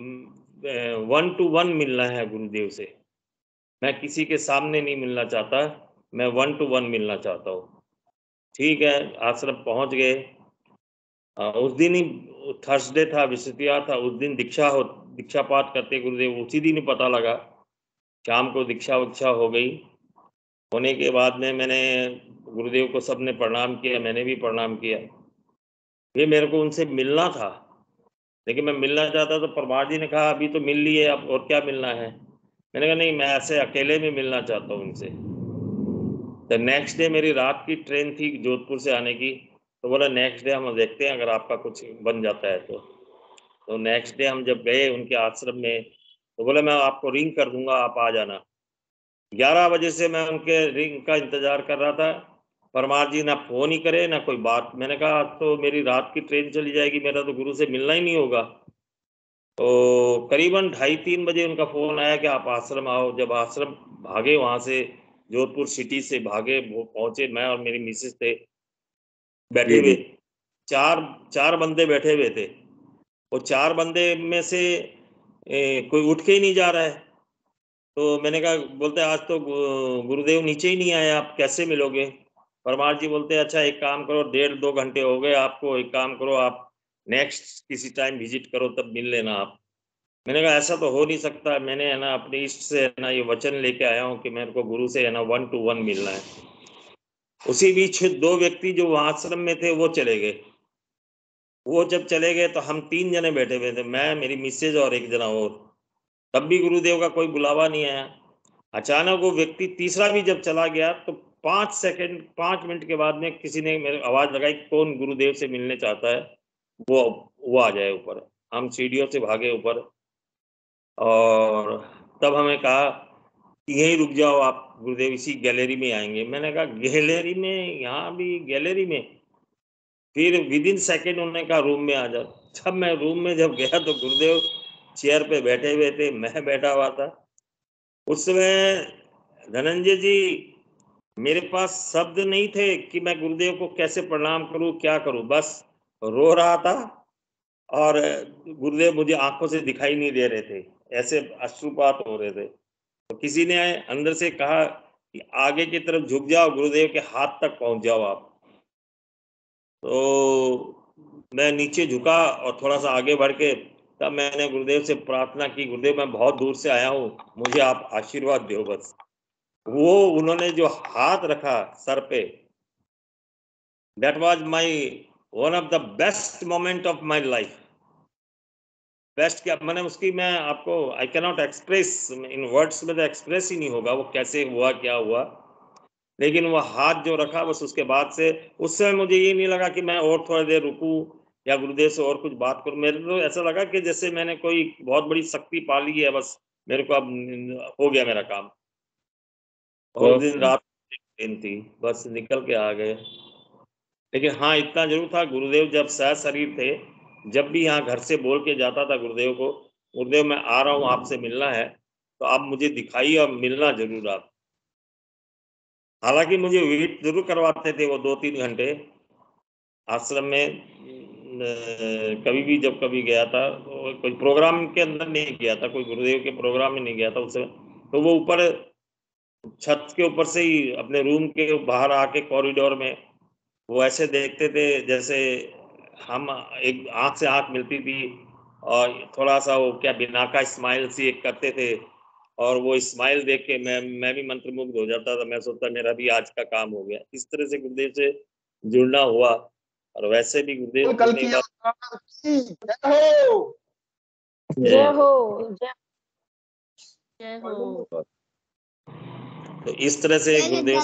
वन टू वन मिलना है गुरुदेव से, मैं किसी के सामने नहीं मिलना चाहता, मैं वन टू वन मिलना चाहता हूँ। ठीक है, आश्रम पहुँच गए। उस दिन ही थर्सडे था, विशुद्धिया था, उस दिन दीक्षा हो दीक्षा पाठ करते गुरुदेव, उसी दिन ही पता लगा। शाम को दीक्षा विक्षा हो गई। होने के बाद में मैंने गुरुदेव को सबने प्रणाम किया, मैंने भी प्रणाम किया। ये मेरे को उनसे मिलना था, लेकिन मैं मिलना चाहता तो परमार जी ने कहा अभी तो मिल लिए, अब और क्या मिलना है। मैंने कहा नहीं, मैं ऐसे अकेले में मिलना चाहता हूँ उनसे। तो नेक्स्ट डे मेरी रात की ट्रेन थी जोधपुर से आने की, तो बोला नेक्स्ट डे हम देखते हैं अगर आपका कुछ बन जाता है तो। तो नेक्स्ट डे हम जब गए उनके आश्रम में, तो बोला मैं आपको रिंग कर दूंगा, आप आ जाना। ग्यारह बजे से मैं उनके रिंग का इंतजार कर रहा था। परमार जी ना फोन ही करे ना कोई बात। मैंने कहा आज तो मेरी रात की ट्रेन चली जाएगी, मेरा तो गुरु से मिलना ही नहीं होगा। तो करीबन ढाई तीन बजे उनका फोन आया कि आप आश्रम आओ। जब आश्रम भागे, वहां से जोधपुर सिटी से भागे, वो पहुंचे, मैं और मेरी मिसेस थे बैठे हुए। चार चार बंदे बैठे हुए थे, वो चार बंदे में से ए, कोई उठ के ही नहीं जा रहा है। तो मैंने कहा, बोलते आज तो गुरुदेव नीचे ही नहीं आए, आप कैसे मिलोगे। परमार जी बोलते अच्छा एक काम करो, डेढ़ दो घंटे हो गए आपको, एक काम करो आप नेक्स्ट किसी टाइम विजिट करो तब मिल लेना आप। मैंने कहा ऐसा तो हो नहीं सकता, मैंने है ना अपने इष्ट से है ना ये वचन लेके आया हूँ कि मेरे को गुरु से है ना वन टू वन मिलना है। उसी बीच दो व्यक्ति जो वहां आश्रम में थे वो चले गए। वो जब चले गए तो हम तीन जने बैठे हुए थे, मैं, मेरी मिसेज और एक जना और। तब भी गुरुदेव का कोई बुलावा नहीं आया। अचानक वो व्यक्ति तीसरा भी जब चला गया तो पांच सेकंड पांच मिनट के बाद में किसी ने मेरे आवाज लगाई, कौन गुरुदेव से मिलने चाहता है वो वो आ जाए ऊपर। हम सीढ़ियों से भागे ऊपर, और तब हमें कहा कि यहीं रुक जाओ आप, गुरुदेव इसी गैलरी में आएंगे। मैंने कहा गैलरी में, यहाँ भी गैलरी में। फिर विद इन सेकेंड उन्होंने कहा रूम में आ जाओ। जब मैं रूम में जब गया तो गुरुदेव चेयर पे बैठे हुए थे, मैं बैठा हुआ था। उस समय धनंजय जी मेरे पास शब्द नहीं थे कि मैं गुरुदेव को कैसे प्रणाम करूं, क्या करूं। बस रो रहा था और गुरुदेव मुझे आंखों से दिखाई नहीं दे रहे थे, ऐसे अश्रुपात हो रहे थे। तो किसी ने अंदर से कहा कि आगे की तरफ झुक जाओ, गुरुदेव के हाथ तक पहुंच जाओ आप। तो मैं नीचे झुका और थोड़ा सा आगे बढ़ के तब मैंने गुरुदेव से प्रार्थना की, गुरुदेव मैं बहुत दूर से आया हूँ, मुझे आप आशीर्वाद दो बस। वो उन्होंने जो हाथ रखा सर पे, that was my one of the best moment of my life. Best क्या मैंने उसकी, मैं आपको I can not express in words में, तो एक्सप्रेस ही नहीं होगा वो कैसे हुआ क्या हुआ। लेकिन वो हाथ जो रखा बस उसके बाद से, उस समय मुझे ये नहीं लगा कि मैं और थोड़ी देर रुकूं या गुरुदेव से और कुछ बात करूं। मेरे को ऐसा लगा कि जैसे मैंने कोई बहुत बड़ी शक्ति पा ली है, बस मेरे को अब हो गया मेरा काम। और दिन रात ट्रेन थी, बस निकल के आ गए। लेकिन हाँ इतना जरूर था, गुरुदेव जब सह शरीर थे, जब भी यहाँ घर से बोल के जाता था गुरुदेव को, गुरुदेव मैं आ रहा हूँ आपसे मिलना है, तो आप मुझे दिखाइए और मिलना जरूर आप। हालांकि मुझे वेट जरूर करवाते थे वो दो तीन घंटे आश्रम में। कभी भी जब कभी गया था तो कोई प्रोग्राम के अंदर नहीं गया था, कोई गुरुदेव के प्रोग्राम में नहीं गया था उस समय। तो वो ऊपर छत के ऊपर से ही अपने रूम के बाहर आके कॉरिडोर में वो ऐसे देखते थे जैसे हम एक आंख से आंख मिलती थी, और थोड़ा सा वो क्या बिना का स्माइल सी एक करते थे, और वो स्माइल देख के मैं मैं भी मंत्रमुग्ध हो जाता था। मैं सोचता मेरा भी आज का काम हो गया। इस तरह से गुरुदेव से जुड़ना हुआ। और वैसे भी गुरुदेव कल जुड़ने की के बाद जय हो जय हो जय जय हो। तो इस तरह से गुरुदेव।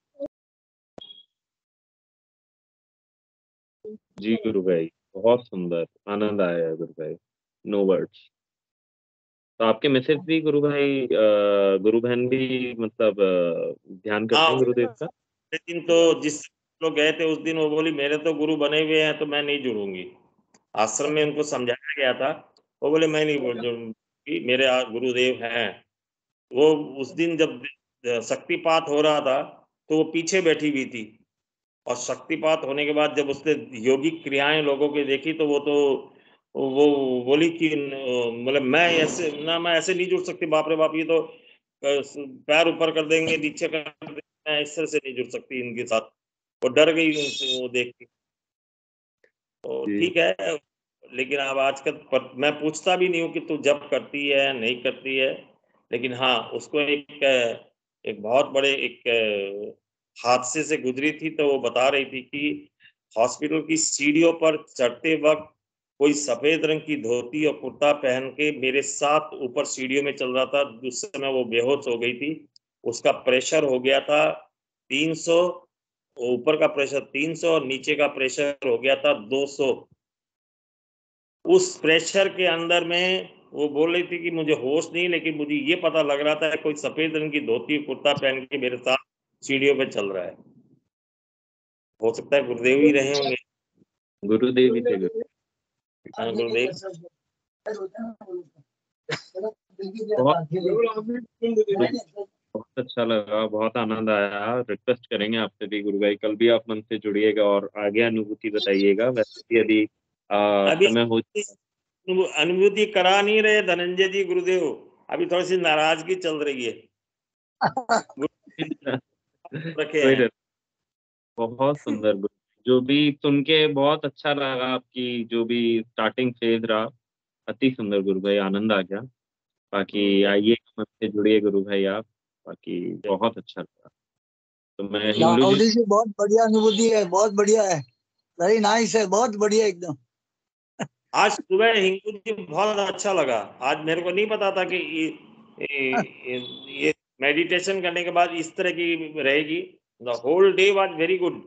जी गुरु भाई, बहुत सुंदर, आनंद आया गुरु भाई, नो वर्ड्स। तो आपके मैसेज भी गुरु भाई, अ, गुरु बहन भी मतलब अ, ध्यान करते हैं गुरुदेव का। उस दिन तो जिस लोग गए थे उस दिन वो बोली मेरे तो गुरु बने हुए हैं तो मैं नहीं जुड़ूंगी। आश्रम में उनको समझाया गया था, वो बोले मैं नहीं जुड़ूंगी, मेरे गुरुदेव हैं। वो उस दिन जब शक्तिपात हो रहा था तो वो पीछे बैठी हुई थी, और शक्तिपात होने के बाद जब उसने योगिक क्रियाएं लोगों की देखी तो वो तो वो बोली कि मतलब मैं ऐसे ना, मैं ऐसे नहीं जुड़ सकती, बाप रे बाप, ये तो पैर ऊपर कर देंगे, नीचे कर देंगे, मैं इस तरह से नहीं जुड़ सकती इनके साथ। वो डर गई उनसे वो देख के। तो ठीक है, लेकिन अब आजकल पर, मैं पूछता भी नहीं हूँ कि तू जब करती है नहीं करती है, लेकिन हाँ उसको एक एक बहुत बड़े एक हादसे से गुजरी थी, तो वो बता रही थी कि हॉस्पिटल की सीढ़ियों पर चढ़ते वक्त कोई सफेद रंग की धोती और कुर्ता पहन के मेरे साथ ऊपर सीढ़ियों में चल रहा था। उस समय वो बेहोश हो गई थी, उसका प्रेशर हो गया था तीन सौ, ऊपर का प्रेशर तीन सौ और नीचे का प्रेशर हो गया था दो सौ। उस प्रेशर के अंदर में वो बोल रही थी कि मुझे होश नहीं, लेकिन मुझे ये पता लग रहा था कोई सफेद रंग की धोती कुर्ता पहन के मेरे साथ सीढ़ियों पे चल रहा है। हो सकता है गुरुदेव ही रहे होंगे। गुरुदेव ही थे गुरु। हाँ, गुरुदेव। बहुत बहुत अच्छा लगा, बहुत आनंद आया। रिक्वेस्ट करेंगे आपसे भी गुरु भाई, कल भी आप मन से जुड़िएगा और आगे अनुभूति बताइएगा। वैसे भी यदि अभी समय हो अनुभूति करा नहीं रहे धनंजय जी गुरुदेव, अभी थोड़ी सी नाराजगी चल रही है। रखे कोई हैं। बहुत सुंदर गुरु, जो भी सुन के बहुत अच्छा लगा। आपकी जो भी स्टार्टिंग फेज रहा, अति सुंदर गुरु भाई, आनंद आ गया। बाकी आइए मन से जुड़िए गुरु भाई आप, बाकी बहुत अच्छा लगा। तो मैं हिंदू लाउडी जी जी बहुत बढ़िया अनुभूति है, बहुत बढ़िया है, वेरी नाइस है, बहुत बढ़िया एकदम। आज सुबह हिंदू जी बहुत अच्छा लगा। आज मेरे को नहीं पता था कि ये, ये, ये मेडिटेशन करने के बाद इस तरह की रहेगी। The whole day was very good.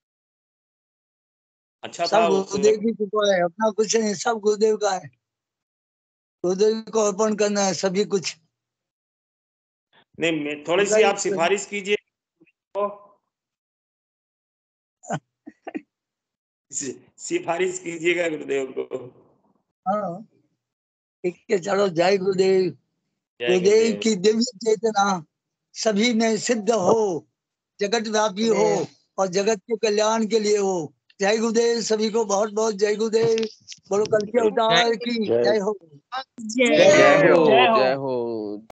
अच्छा सब था। गुरुदेव की कृपा है, अपना कुछ नहीं, सब गुरुदेव का है। गुरुदेव को अर्पण करना है सभी कुछ। नहीं, थोड़ी सी आप सिफारिश कीजिए। सिफारिश कीजिएगा गुरुदेव को। हाँ ठीक है, चलो जय गुरुदेव। जय गुरुदेव गुरुदेव। की दिव्य चेतना सभी में सिद्ध हो, जगत व्यापी हो और जगत के कल्याण के लिए हो। जय गुरुदेव सभी को, बहुत बहुत जय गुरुदेव। बोलो कल के अवतार की जय हो। जय हो, जय हो।